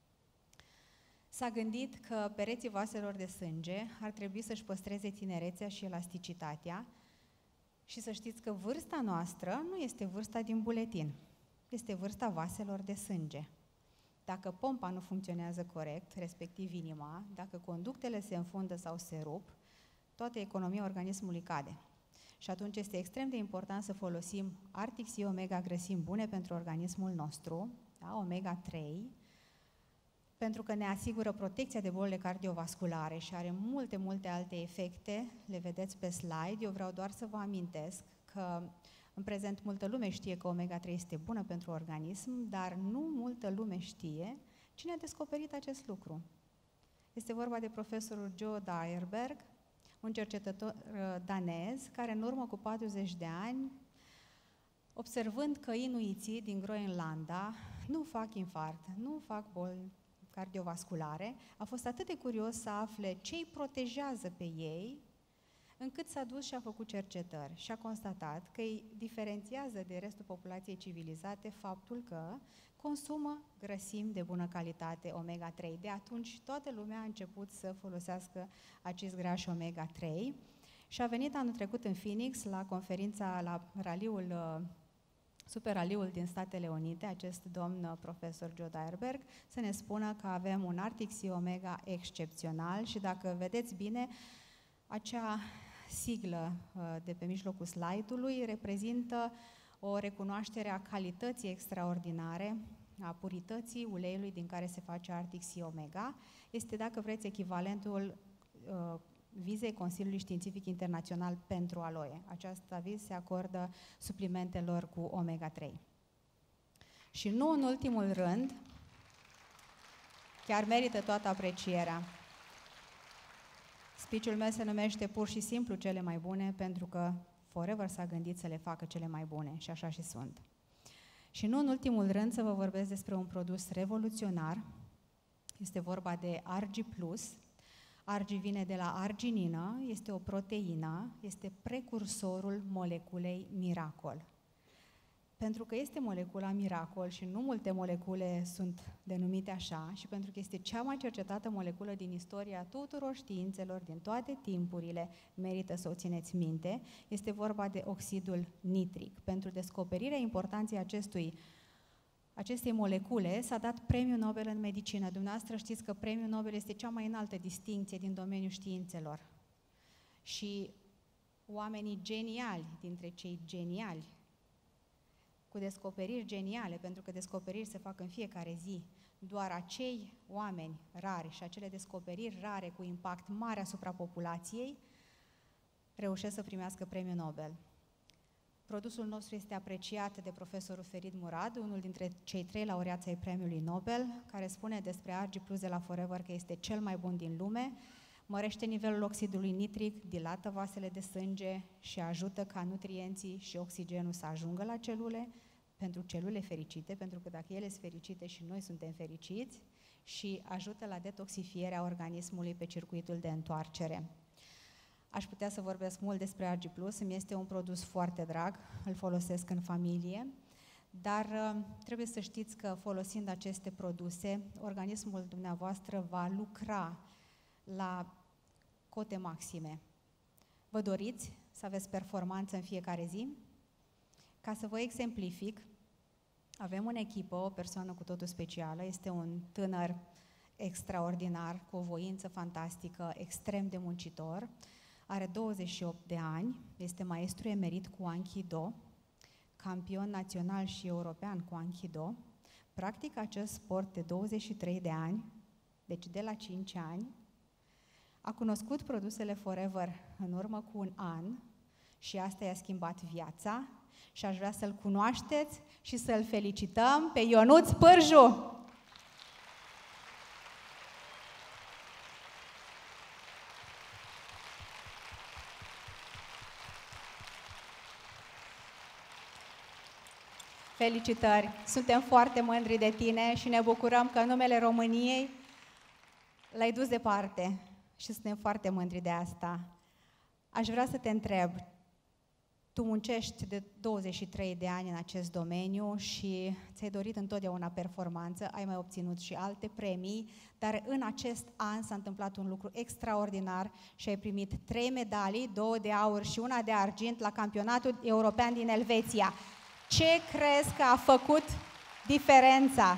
S-a gândit că pereții vaselor de sânge ar trebui să-și păstreze tinerețea și elasticitatea și să știți că vârsta noastră nu este vârsta din buletin, este vârsta vaselor de sânge. Dacă pompa nu funcționează corect, respectiv inima, dacă conductele se înfundă sau se rup, toată economia organismului cade. Și atunci este extrem de important să folosim Artix-I Omega grăsimi bune pentru organismul nostru, da? omega trei, pentru că ne asigură protecția de bolile cardiovasculare și are multe, multe alte efecte, le vedeți pe slide. Eu vreau doar să vă amintesc că în prezent multă lume știe că omega trei este bună pentru organism, dar nu multă lume știe cine a descoperit acest lucru. Este vorba de profesorul Joe Dyerberg, un cercetător danez, care în urmă cu patruzeci de ani, observând că inuiții din Groenlanda nu fac infarct, nu fac boli cardiovasculare, a fost atât de curios să afle ce îi protejează pe ei, încât s-a dus și a făcut cercetări și a constatat că îi diferențiază de restul populației civilizate faptul că consumă grăsimi de bună calitate omega trei. De atunci toată lumea a început să folosească acești grași omega trei și a venit anul trecut în Phoenix la conferința, la raliul, super raliul din Statele Unite, acest domn profesor Joe Dyerberg, să ne spună că avem un Artix-I Omega excepțional și dacă vedeți bine, acea siglă de pe mijlocul slide-ului reprezintă o recunoaștere a calității extraordinare, a purității uleiului din care se face Artix-I Omega. Este, dacă vreți, echivalentul uh, vizei Consiliului Științific Internațional pentru aloe. Această aviz se acordă suplimentelor cu omega trei. Și nu în ultimul rând, chiar merită toată aprecierea. Speech-ul meu se numește pur și simplu cele mai bune, pentru că Forever s-a gândit să le facă cele mai bune și așa și sunt. Și nu în ultimul rând să vă vorbesc despre un produs revoluționar. Este vorba de Argi Plus. Argi vine de la arginină, este o proteină, este precursorul moleculei Miracol. Pentru că este molecula Miracol și nu multe molecule sunt denumite așa și pentru că este cea mai cercetată moleculă din istoria tuturor științelor, din toate timpurile, merită să o țineți minte, este vorba de oxidul nitric. Pentru descoperirea importanței acestui, acestei molecule s-a dat premiul Nobel în medicină. Dumneavoastră știți că premiul Nobel este cea mai înaltă distincție din domeniul științelor. Și oamenii geniali dintre cei geniali, cu descoperiri geniale, pentru că descoperiri se fac în fiecare zi. Doar acei oameni rari și acele descoperiri rare cu impact mare asupra populației reușesc să primească premiul Nobel. Produsul nostru este apreciat de profesorul Ferit Murad, unul dintre cei trei laureați ai premiului Nobel, care spune despre Argi Plus de la Forever că este cel mai bun din lume, mărește nivelul oxidului nitric, dilată vasele de sânge și ajută ca nutrienții și oxigenul să ajungă la celule, pentru celule fericite, pentru că dacă ele sunt fericite și noi suntem fericiți, și ajută la detoxifierea organismului pe circuitul de întoarcere. Aș putea să vorbesc mult despre Argi Plus, îmi este un produs foarte drag, îl folosesc în familie, dar trebuie să știți că folosind aceste produse, organismul dumneavoastră va lucra la cote maxime. Vă doriți să aveți performanță în fiecare zi? Ca să vă exemplific, avem în echipă o persoană cu totul specială, este un tânăr extraordinar, cu o voință fantastică, extrem de muncitor, are douăzeci și opt de ani, este maestru emerit cu Aikido, campion național și european cu Aikido, practică acest sport de douăzeci și trei de ani, deci de la cinci ani, a cunoscut produsele Forever în urmă cu un an și asta i-a schimbat viața și aș vrea să-l cunoașteți și să-l felicităm pe Ionuț Pârju! Felicitări! Suntem foarte mândri de tine și ne bucurăm că în numele României l-ai dus departe și suntem foarte mândri de asta. Aș vrea să te întreb, tu muncești de douăzeci și trei de ani în acest domeniu și ți-ai dorit întotdeauna performanță, ai mai obținut și alte premii, dar în acest an s-a întâmplat un lucru extraordinar și ai primit trei medalii, două de aur și una de argint la campionatul european din Elveția. Ce crezi că a făcut diferența?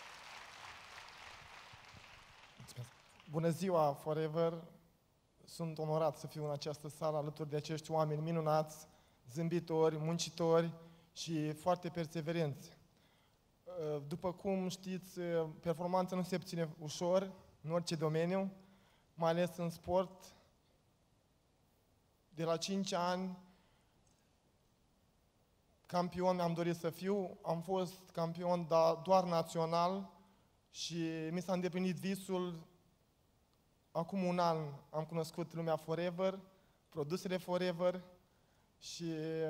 Bună ziua, Forever! Sunt onorat să fiu în această sală alături de acești oameni minunați, zâmbitori, muncitori și foarte perseverenți. După cum știți, performanța nu se obține ușor în orice domeniu, mai ales în sport. De la cinci ani, campion am dorit să fiu, am fost campion doar național și mi s-a îndeplinit visul. Acum un an am cunoscut lumea Forever, produsele Forever și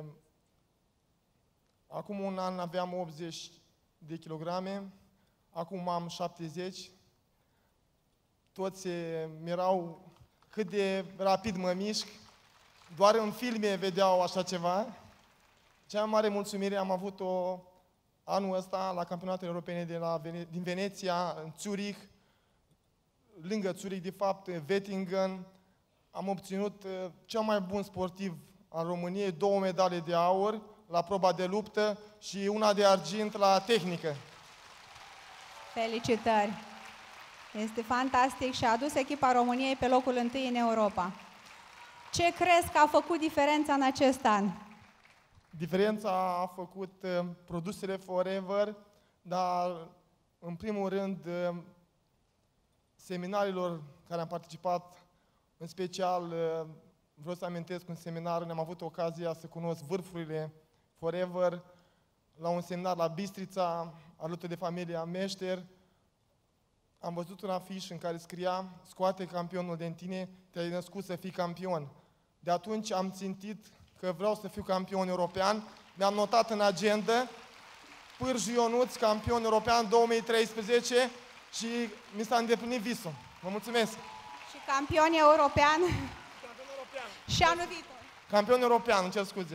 acum un an aveam optzeci de kilograme, acum am șaptezeci. Toți mirau cât de rapid mă mișc, doar în filme vedeau așa ceva. Cea mai mare mulțumire am avut-o anul ăsta la campionatele europene de la Vene- din Veneția, în Zurich, lângă Zurich, de fapt, Wettingen. Am obținut cel mai bun sportiv al României, două medalii de aur la proba de luptă și una de argint la tehnică. Felicitări! Este fantastic și a adus echipa României pe locul întâi în Europa. Ce crezi că a făcut diferența în acest an? Diferența a făcut uh, produsele Forever, dar în primul rând uh, seminarilor care am participat, în special uh, vreau să amintesc un seminar, unde am avut ocazia să cunosc vârfurile Forever, la un seminar la Bistrița, alături de familia Meșter. Am văzut un afiș în care scria: scoate campionul din tine, te-ai născut să fii campion. De atunci am țintit că vreau să fiu campion european. Mi-am notat în agenda Pârju Ionuț, campion european două mii treisprezece și mi s-a îndeplinit visul. Vă mulțumesc! Și campion european? Campion european. Și anul viitor. Campion european, îmi cer scuze.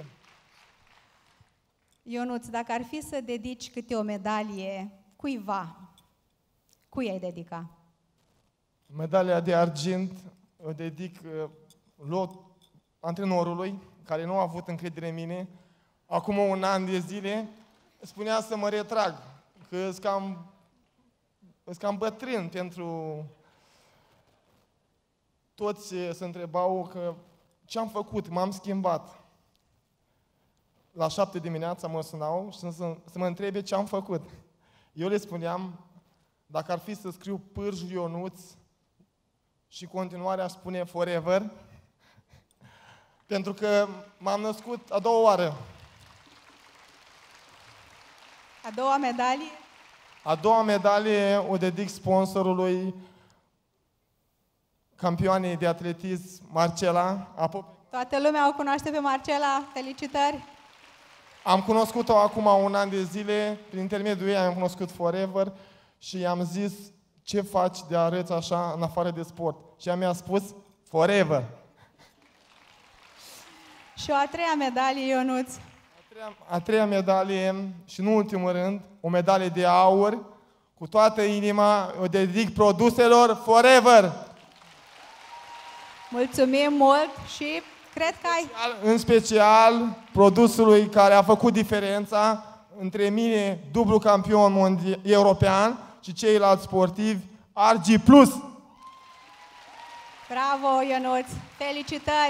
Ionuț, dacă ar fi să dedici câte o medalie cuiva, cui ai dedica? Medalia de argint o dedic uh, antrenorului, care nu a avut încredere în mine. Acum un an de zile spunea să mă retrag, că sunt cam, sunt cam bătrân pentru... Toți se întrebau că ce am făcut? M-am schimbat. La șapte dimineața mă sunau și să, să mă întrebe ce am făcut. Eu le spuneam, dacă ar fi să scriu Pârju Ionuț și continuarea aș spune Forever, pentru că m-am născut a doua oară. A doua medalie? A doua medalie o dedic sponsorului campioanei de atletism Marcela. Toată lumea o cunoaște pe Marcela, felicitări! Am cunoscut-o acum un an de zile, prin intermediul ei am cunoscut Forever și i-am zis, ce faci de arăți așa în afară de sport? Și ea mi-a spus, Forever! Și o a treia medalie, Ionuț. A treia medalie și, în ultimul rând, o medalie de aur. Cu toată inima o dedic produselor Forever! Mulțumim mult și cred că ai... În special produsului care a făcut diferența între mine, dublu campion mondial european, și ceilalți sportivi, R G plus. Bravo, Ionuț! Felicitări!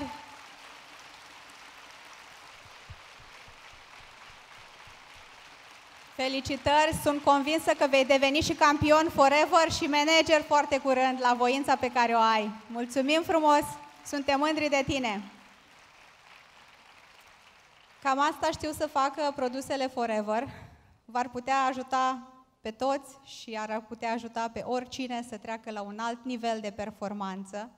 Felicitări! Sunt convinsă că vei deveni și campion Forever și manager foarte curând la voința pe care o ai. Mulțumim frumos! Suntem mândri de tine! Cam asta știu să facă produsele Forever. V-ar putea ajuta pe toți și ar putea ajuta pe oricine să treacă la un alt nivel de performanță.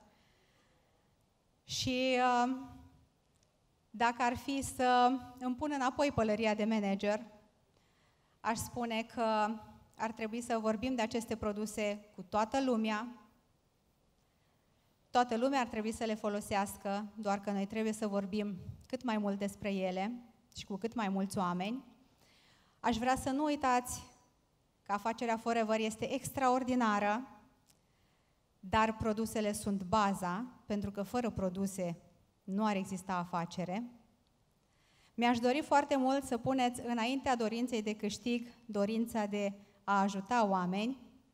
Și uh, dacă ar fi să îmi pun înapoi pălăria de manager, aș spune că ar trebui să vorbim de aceste produse cu toată lumea. Toată lumea ar trebui să le folosească, doar că noi trebuie să vorbim cât mai mult despre ele și cu cât mai mulți oameni. Aș vrea să nu uitați că afacerea Forever este extraordinară, dar produsele sunt baza, pentru că fără produse nu ar exista afacere. Mi-aș dori foarte mult să puneți înaintea dorinței de câștig dorința de a ajuta oameni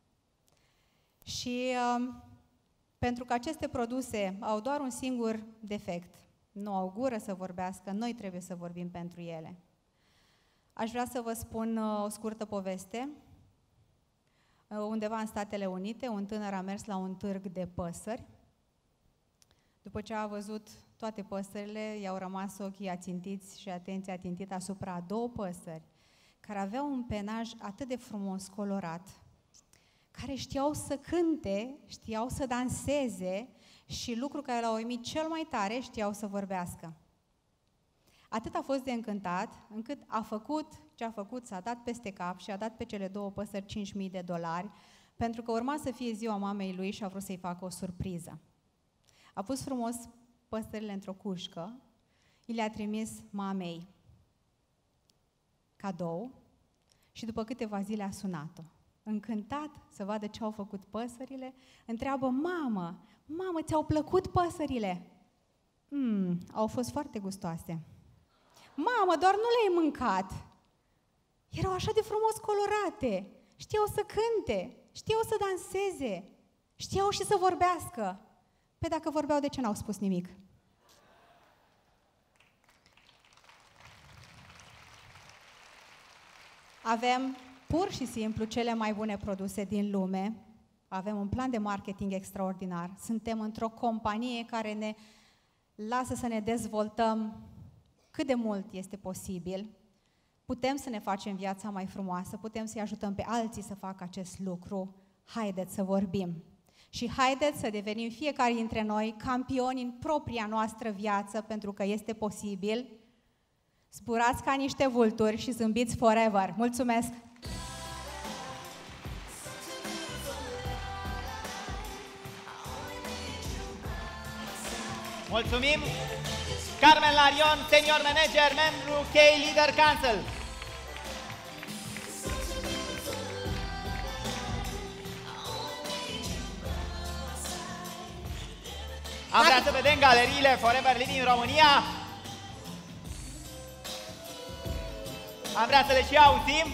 și uh, pentru că aceste produse au doar un singur defect, nu au gură să vorbească, noi trebuie să vorbim pentru ele. Aș vrea să vă spun uh, o scurtă poveste. Uh, undeva în Statele Unite, un tânăr a mers la un târg de păsări. După ce a văzut toate păsările, i-au rămas ochii ațintiți și atenția ațintită asupra a două păsări, care aveau un penaj atât de frumos colorat, care știau să cânte, știau să danseze și lucru care l-a uimit cel mai tare, știau să vorbească. Atât a fost de încântat, încât a făcut ce a făcut, s-a dat peste cap și a dat pe cele două păsări cinci mii de dolari, pentru că urma să fie ziua mamei lui și a vrut să-i facă o surpriză. A pus frumos păsările într-o cușcă, i le-a trimis mamei cadou și după câteva zile a sunat-o. Încântat să vadă ce au făcut păsările, întreabă, mamă, mamă, ți-au plăcut păsările? Mm, au fost foarte gustoase. Mamă, doar nu le-ai mâncat. Erau așa de frumos colorate, știau să cânte, știau să danseze, știau și să vorbească. Pe dacă vorbeau, de ce n-au spus nimic? Avem pur și simplu cele mai bune produse din lume, avem un plan de marketing extraordinar, suntem într-o companie care ne lasă să ne dezvoltăm cât de mult este posibil, putem să ne facem viața mai frumoasă, putem să-i ajutăm pe alții să facă acest lucru, haideți să vorbim. Și haideți să devenim fiecare dintre noi campioni în propria noastră viață, pentru că este posibil. Zburați ca niște vulturi și zâmbiți forever. Mulțumesc! Mulțumim! Carmen Larion, Senior Manager, membru K Leader Council. Am vrea să vedem galeriile Forever Living România. Am vrea să le și auzim.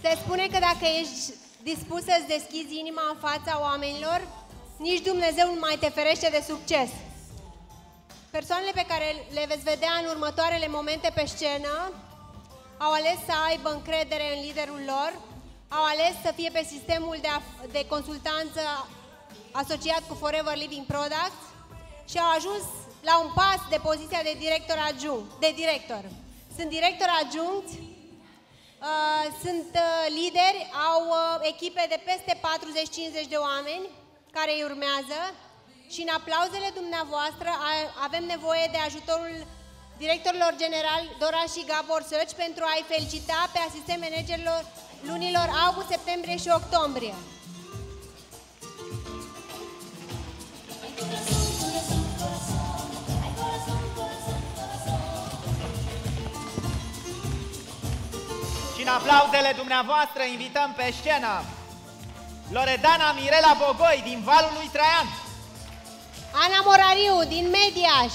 Se spune că dacă ești dispus să-ți deschizi inima în fața oamenilor, nici Dumnezeu nu mai te ferește de succes. Persoanele pe care le veți vedea în următoarele momente pe scenă au ales să aibă încredere în liderul lor, au ales să fie pe sistemul de, de consultanță asociat cu Forever Living Products și au ajuns la un pas de poziția de director adjunct, de director. Sunt director adjunct, uh, sunt uh, lideri, au uh, echipe de peste patruzeci cincizeci de oameni care îi urmează și în aplauzele dumneavoastră a, avem nevoie de ajutorul directorilor generali Dora și Gabor Săci pentru a-i felicita pe asistent managerilor lunilor august, septembrie și octombrie. Și în aplauzele dumneavoastră invităm pe scenă Loredana Mirela Bogoi din Valul lui Traian, Ana Morariu din Mediaș,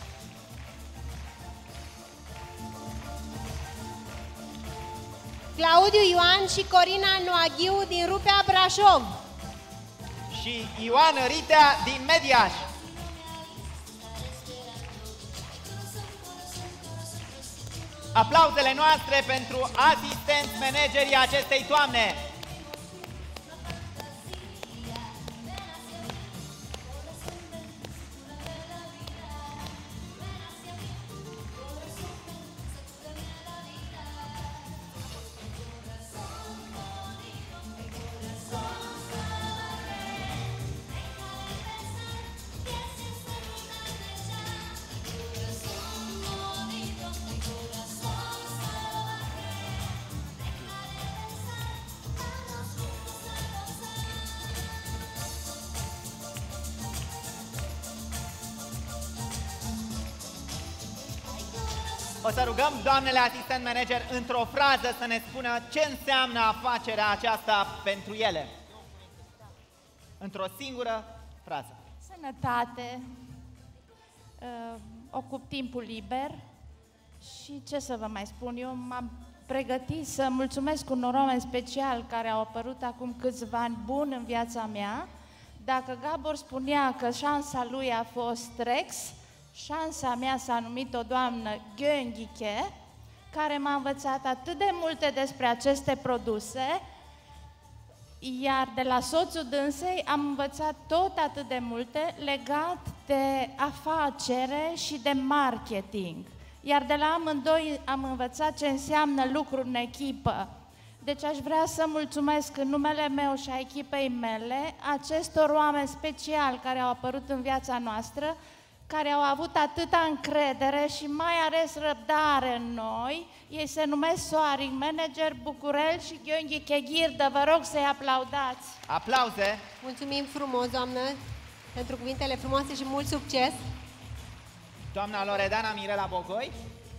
Claudiu Ioan și Corina Noaghiu din Rupea Brașov și Ioan Ritea din Mediaș. Aplauzele noastre pentru asistenți managerii acestei toamne. O să rugăm doamnele asistent manager într-o frază să ne spună ce înseamnă afacerea aceasta pentru ele. Într-o singură frază. Sănătate, uh, ocup timpul liber și ce să vă mai spun, eu m-am pregătit să mulțumesc unor oameni special care au apărut acum câțiva ani buni în viața mea. Dacă Gabor spunea că șansa lui a fost Rex, șansa mea s-a numit o doamnă Gheonghiche, care m-a învățat atât de multe despre aceste produse, iar de la soțul dânsei am învățat tot atât de multe legat de afacere și de marketing. Iar de la amândoi am învățat ce înseamnă lucru în echipă. Deci aș vrea să mulțumesc în numele meu și a echipei mele acestor oameni speciali care au apărut în viața noastră, care au avut atâta încredere și mai ales răbdare în noi. Ei se numesc Soaring Manager, Bucurel și Gheonghiche Ghirdă. Vă rog să-i aplaudați. Aplauze! Mulțumim frumos, doamnă, pentru cuvintele frumoase și mult succes. Doamna Loredana Mirela Bogoi.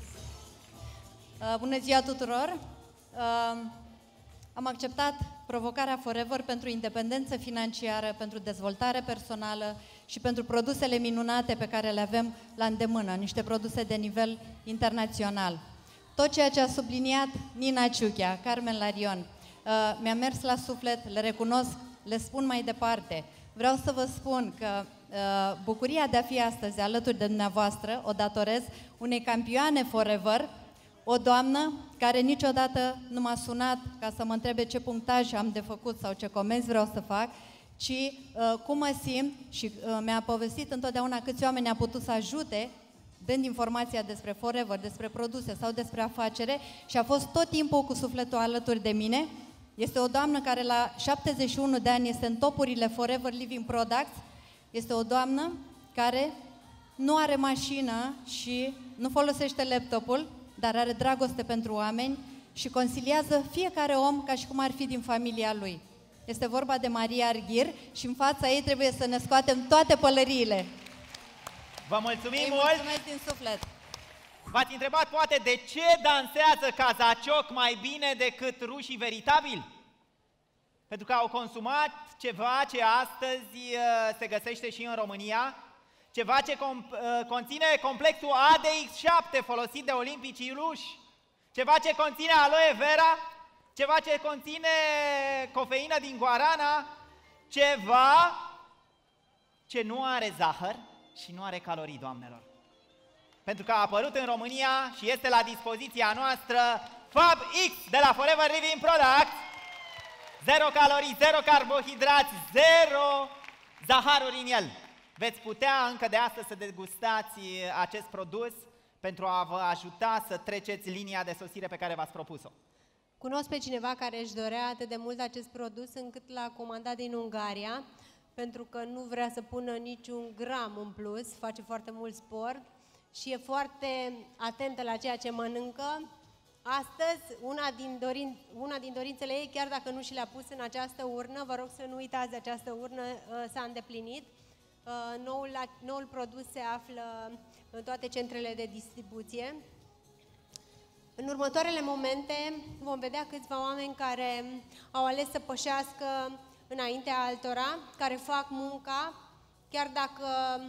Uh, bună ziua tuturor! Uh, am acceptat provocarea Forever pentru independență financiară, pentru dezvoltare personală și pentru produsele minunate pe care le avem la îndemână, niște produse de nivel internațional. Tot ceea ce a subliniat Nina Ciuchea, Carmen Larion, uh, mi-a mers la suflet, le recunosc, le spun mai departe. Vreau să vă spun că uh, bucuria de a fi astăzi alături de dumneavoastră o datorez unei campioane Forever, o doamnă care niciodată nu m-a sunat ca să mă întrebe ce punctaj am de făcut sau ce comenzi vreau să fac, ci uh, cum mă simt și uh, mi-a povestit întotdeauna câți oameni a putut să ajute dând informația despre Forever, despre produse sau despre afacere și a fost tot timpul cu sufletul alături de mine. Este o doamnă care la șaptezeci și unu de ani este în topurile Forever Living Products. Este o doamnă care nu are mașină și nu folosește laptopul, dar are dragoste pentru oameni și consiliază fiecare om ca și cum ar fi din familia lui. Este vorba de Maria Arghir și în fața ei trebuie să ne scoatem toate pălăriile. Vă mulțumim Îi mult! mulțumesc din suflet! V-ați întrebat poate de ce dansează Cazacioc mai bine decât rușii veritabili? Pentru că au consumat ceva ce astăzi uh, se găsește și în România, ceva ce com- uh, conține complexul A D X șapte folosit de olimpicii ruși, ceva ce conține aloe vera, ceva ce conține cofeină din guarana, ceva ce nu are zahăr și nu are calorii, doamnelor. Pentru că a apărut în România și este la dispoziția noastră Fab X de la Forever Living Products. Zero calorii, zero carbohidrați, zero zaharuri în el. Veți putea încă de astăzi să degustați acest produs pentru a vă ajuta să treceți linia de sosire pe care v-ați propus-o. Cunosc pe cineva care își dorea atât de mult acest produs încât l-a comandat din Ungaria, pentru că nu vrea să pună niciun gram în plus, face foarte mult sport și e foarte atentă la ceea ce mănâncă. Astăzi, una din, dorin, una din dorințele ei, chiar dacă nu și le-a pus în această urnă, vă rog să nu uitați de această urnă, s-a îndeplinit. Noul, noul produs se află în toate centrele de distribuție. În următoarele momente vom vedea câțiva oameni care au ales să pășească înaintea altora, care fac munca, chiar dacă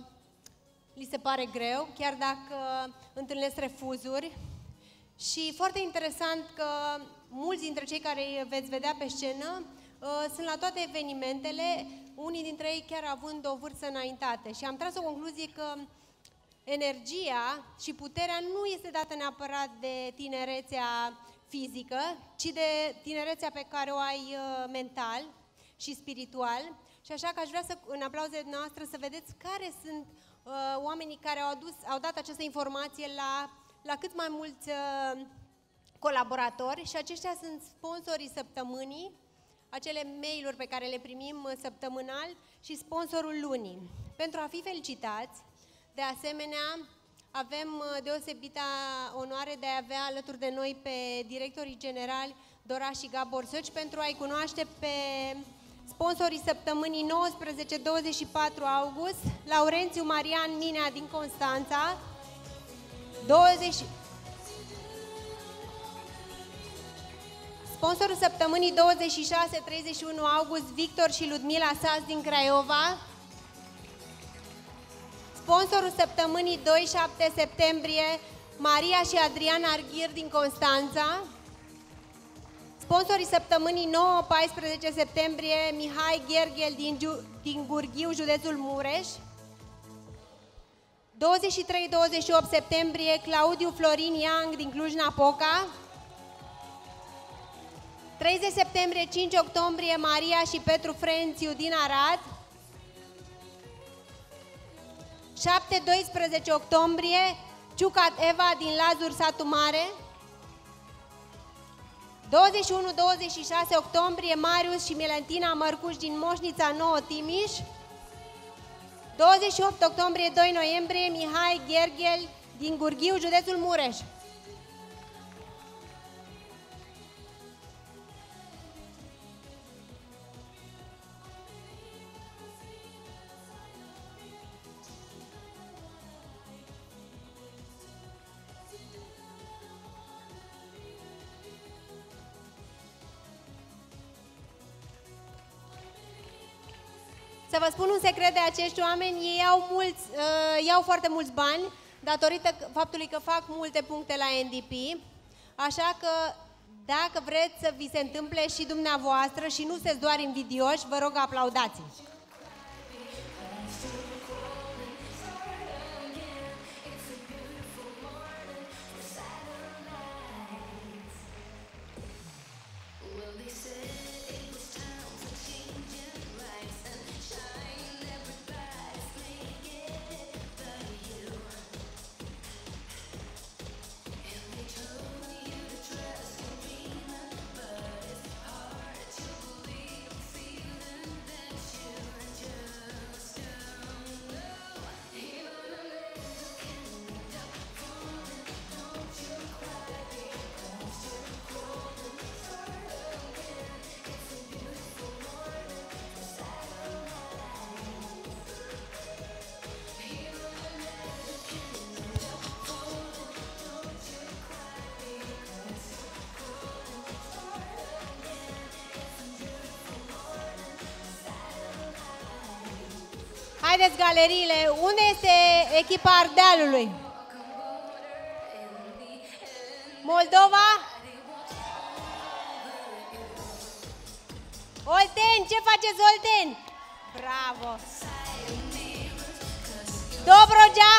li se pare greu, chiar dacă întâlnesc refuzuri. Și foarte interesant că mulți dintre cei care îi veți vedea pe scenă uh, sunt la toate evenimentele, unii dintre ei chiar având o vârstă înaintată. Și am tras o concluzie că energia și puterea nu este dată neapărat de tinerețea fizică, ci de tinerețea pe care o ai uh, mental și spiritual. Și așa că aș vrea să, în aplauzele noastre, să vedeți care sunt uh, oamenii care au, adus, au dat această informație la la cât mai mulți uh, colaboratori și aceștia sunt sponsorii săptămânii, acele mail-uri pe care le primim săptămânal și sponsorul lunii. Pentru a fi felicitați, de asemenea, avem deosebita onoare de a avea alături de noi pe directorii generali Dora și Gabor Soci pentru a-i cunoaște pe sponsorii săptămânii nouăsprezece douăzeci și patru august, Laurențiu Marian Minea din Constanța, douăzeci Sponsorul săptămânii douăzeci și șase treizeci și unu august, Victor și Ludmila Sas din Craiova. Sponsorul săptămânii doi șapte septembrie, Maria și Adrian Arghir din Constanța. Sponsorii săptămânii nouă paisprezece septembrie, Mihai Gherghel din, din Gurghiu, județul Mureș. douăzeci și trei douăzeci și opt septembrie, Claudiu Florin Yang din Cluj-Napoca. treizeci septembrie cinci octombrie, Maria și Petru Frențiu din Arad. șapte doisprezece octombrie, Ciucat Eva din Lazur, Satu Mare. douăzeci și unu douăzeci și șase octombrie, Marius și Milentina Mărcuș din Moșnița Nouă, Timiș. douăzeci și opt octombrie doi noiembrie, Mihai Gherghel din Gurghiu, județul Mureș. Să vă spun un secret de acești oameni, ei iau, mulți, uh, iau foarte mulți bani datorită faptului că fac multe puncte la N D P, așa că dacă vreți să vi se întâmple și dumneavoastră și nu sunteți doar invidioși, vă rog aplaudați. Haideți galeriile, unde este echipa Ardealului? Moldova? Olteni, ce faceți, Olteni? Bravo! Dobrogea?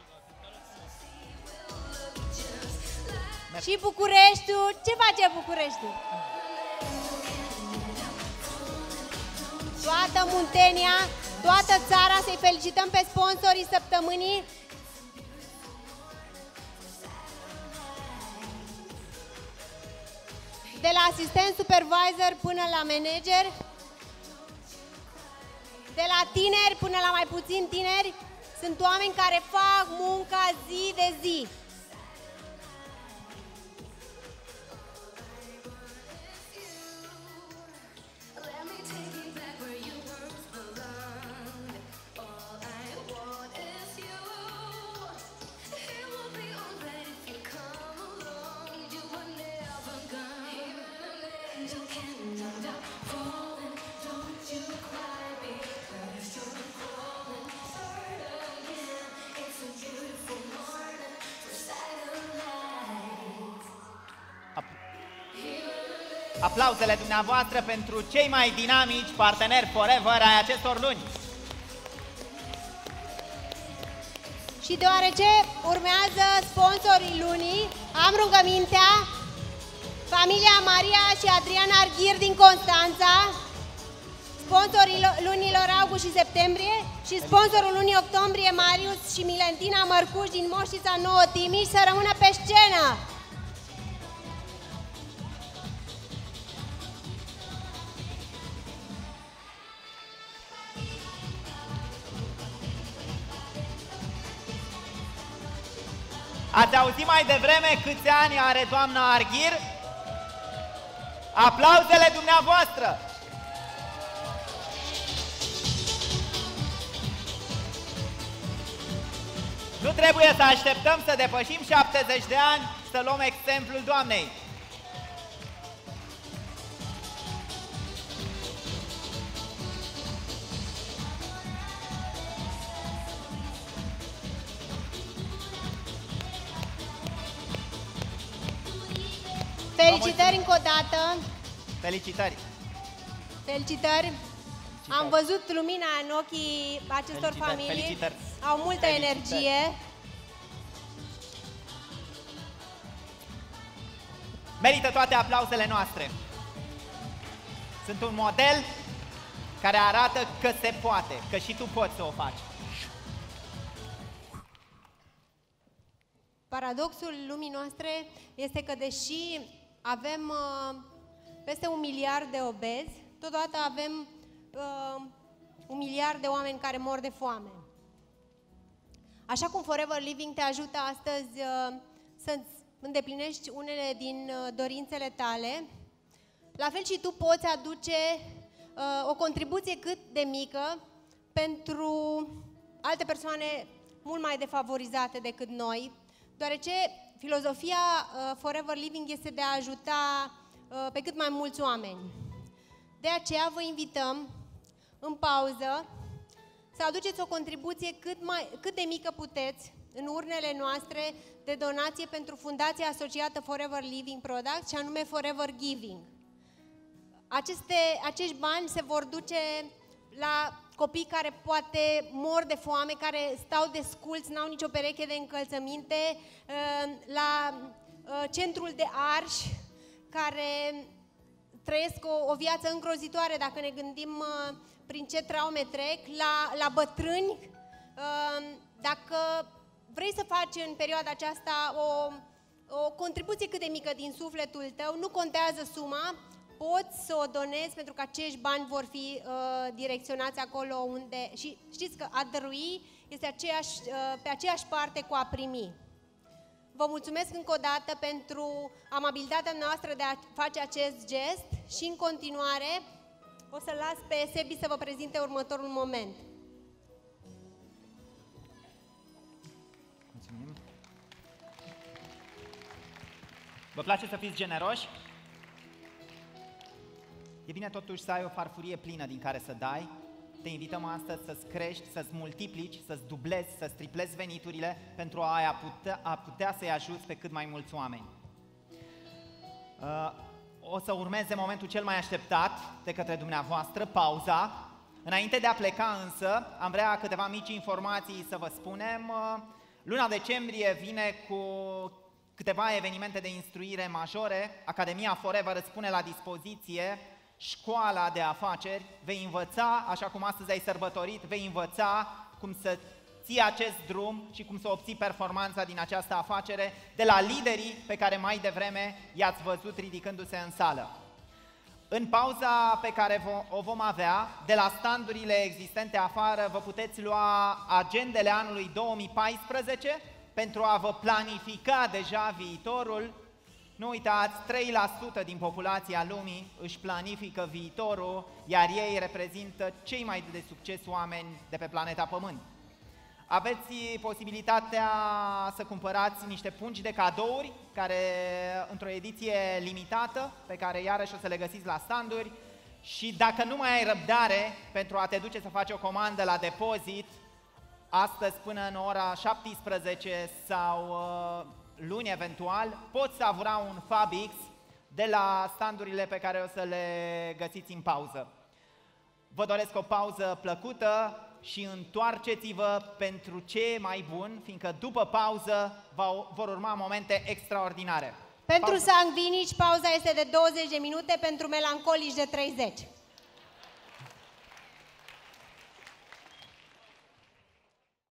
Și Bucureștiul? Ce face Bucureștiul? Toată Muntenia, toată țara, să-i felicităm pe sponsorii săptămânii. De la asistent supervisor până la manager, de la tineri până la mai puțin tineri, sunt oameni care fac munca zi de zi. Aplauzele dumneavoastră pentru cei mai dinamici parteneri forever ai acestor luni. Și deoarece urmează sponsorii lunii, am rugămintea familia Maria și Adrian Arghir din Constanța, sponsorii lunilor august și septembrie și sponsorul lunii octombrie Marius și Milentina Mărcuș din Moștița Nouă Timiș să rămână pe scenă. Ați auzit mai devreme câți ani are doamna Arghir? Aplauzele dumneavoastră! Nu trebuie să așteptăm să depășim șaptezeci de ani să luăm exemplul doamnei. Felicitări încă o dată! Felicitări! Felicitări! Am văzut lumina în ochii acestor Felicitări, familii. felicitări. Au multă Felicitări. energie. Merită toate aplauzele noastre. Sunt un model care arată că se poate, că și tu poți să o faci. Paradoxul lumii noastre este că deși avem uh, peste un miliard de obezi, totodată avem uh, un miliard de oameni care mor de foame. Așa cum Forever Living te ajută astăzi uh, să-ți îndeplinești unele din uh, dorințele tale, la fel și tu poți aduce uh, o contribuție cât de mică pentru alte persoane mult mai defavorizate decât noi, deoarece filozofia uh, Forever Living este de a ajuta uh, pe cât mai mulți oameni. De aceea vă invităm în pauză să aduceți o contribuție cât, mai, cât de mică puteți în urnele noastre de donație pentru fundația asociată Forever Living Products, și anume Forever Giving. Aceste, acești bani se vor duce la copii care poate mor de foame, care stau desculți, n-au nicio pereche de încălțăminte, la centrul de arși, care trăiesc o, o viață îngrozitoare dacă ne gândim prin ce traume trec, la, la bătrâni. Dacă vrei să faci în perioada aceasta o, o contribuție cât de mică din sufletul tău, nu contează suma, poți să o donezi pentru că acești bani vor fi uh, direcționați acolo unde... Și știți că a dărui este aceeași, uh, pe aceeași parte cu a primi. Vă mulțumesc încă o dată pentru amabilitatea noastră de a face acest gest și în continuare o să las pe Sebi să vă prezinte următorul moment. Mulțumim. Vă place să fiți generoși? E bine totuși să ai o farfurie plină din care să dai. Te invităm astăzi să-ți crești, să-ți multiplici, să-ți dublezi, să-ți triplezi veniturile pentru a putea, a putea să-i ajuți pe cât mai mulți oameni. Uh, o să urmeze momentul cel mai așteptat de către dumneavoastră, pauza. Înainte de a pleca însă, am vrea câteva mici informații să vă spunem. Luna decembrie vine cu câteva evenimente de instruire majore. Academia Forever îți pune la dispoziție școala de afaceri. Vei învăța, așa cum astăzi ai sărbătorit, vei învăța cum să ții acest drum și cum să obții performanța din această afacere de la liderii pe care mai devreme i-ați văzut ridicându-se în sală. În pauza pe care o vom avea, de la standurile existente afară, vă puteți lua agendele anului două mii paisprezece pentru a vă planifica deja viitorul. Nu uitați, trei la sută din populația lumii își planifică viitorul, iar ei reprezintă cei mai de succes oameni de pe planeta Pământ. Aveți posibilitatea să cumpărați niște pungi de cadouri, care într-o ediție limitată, pe care iarăși o să le găsiți la standuri. Și dacă nu mai ai răbdare pentru a te duce să faci o comandă la depozit, astăzi până în ora șaptesprezece sau uh, luni eventual, poți savura un Fabix de la standurile pe care o să le găsiți în pauză. Vă doresc o pauză plăcută și întoarceți-vă pentru ce e mai bun, fiindcă după pauză vor urma momente extraordinare. Pentru Pauză. sangvinici, pauza este de douăzeci de minute, pentru melancolici de treizeci.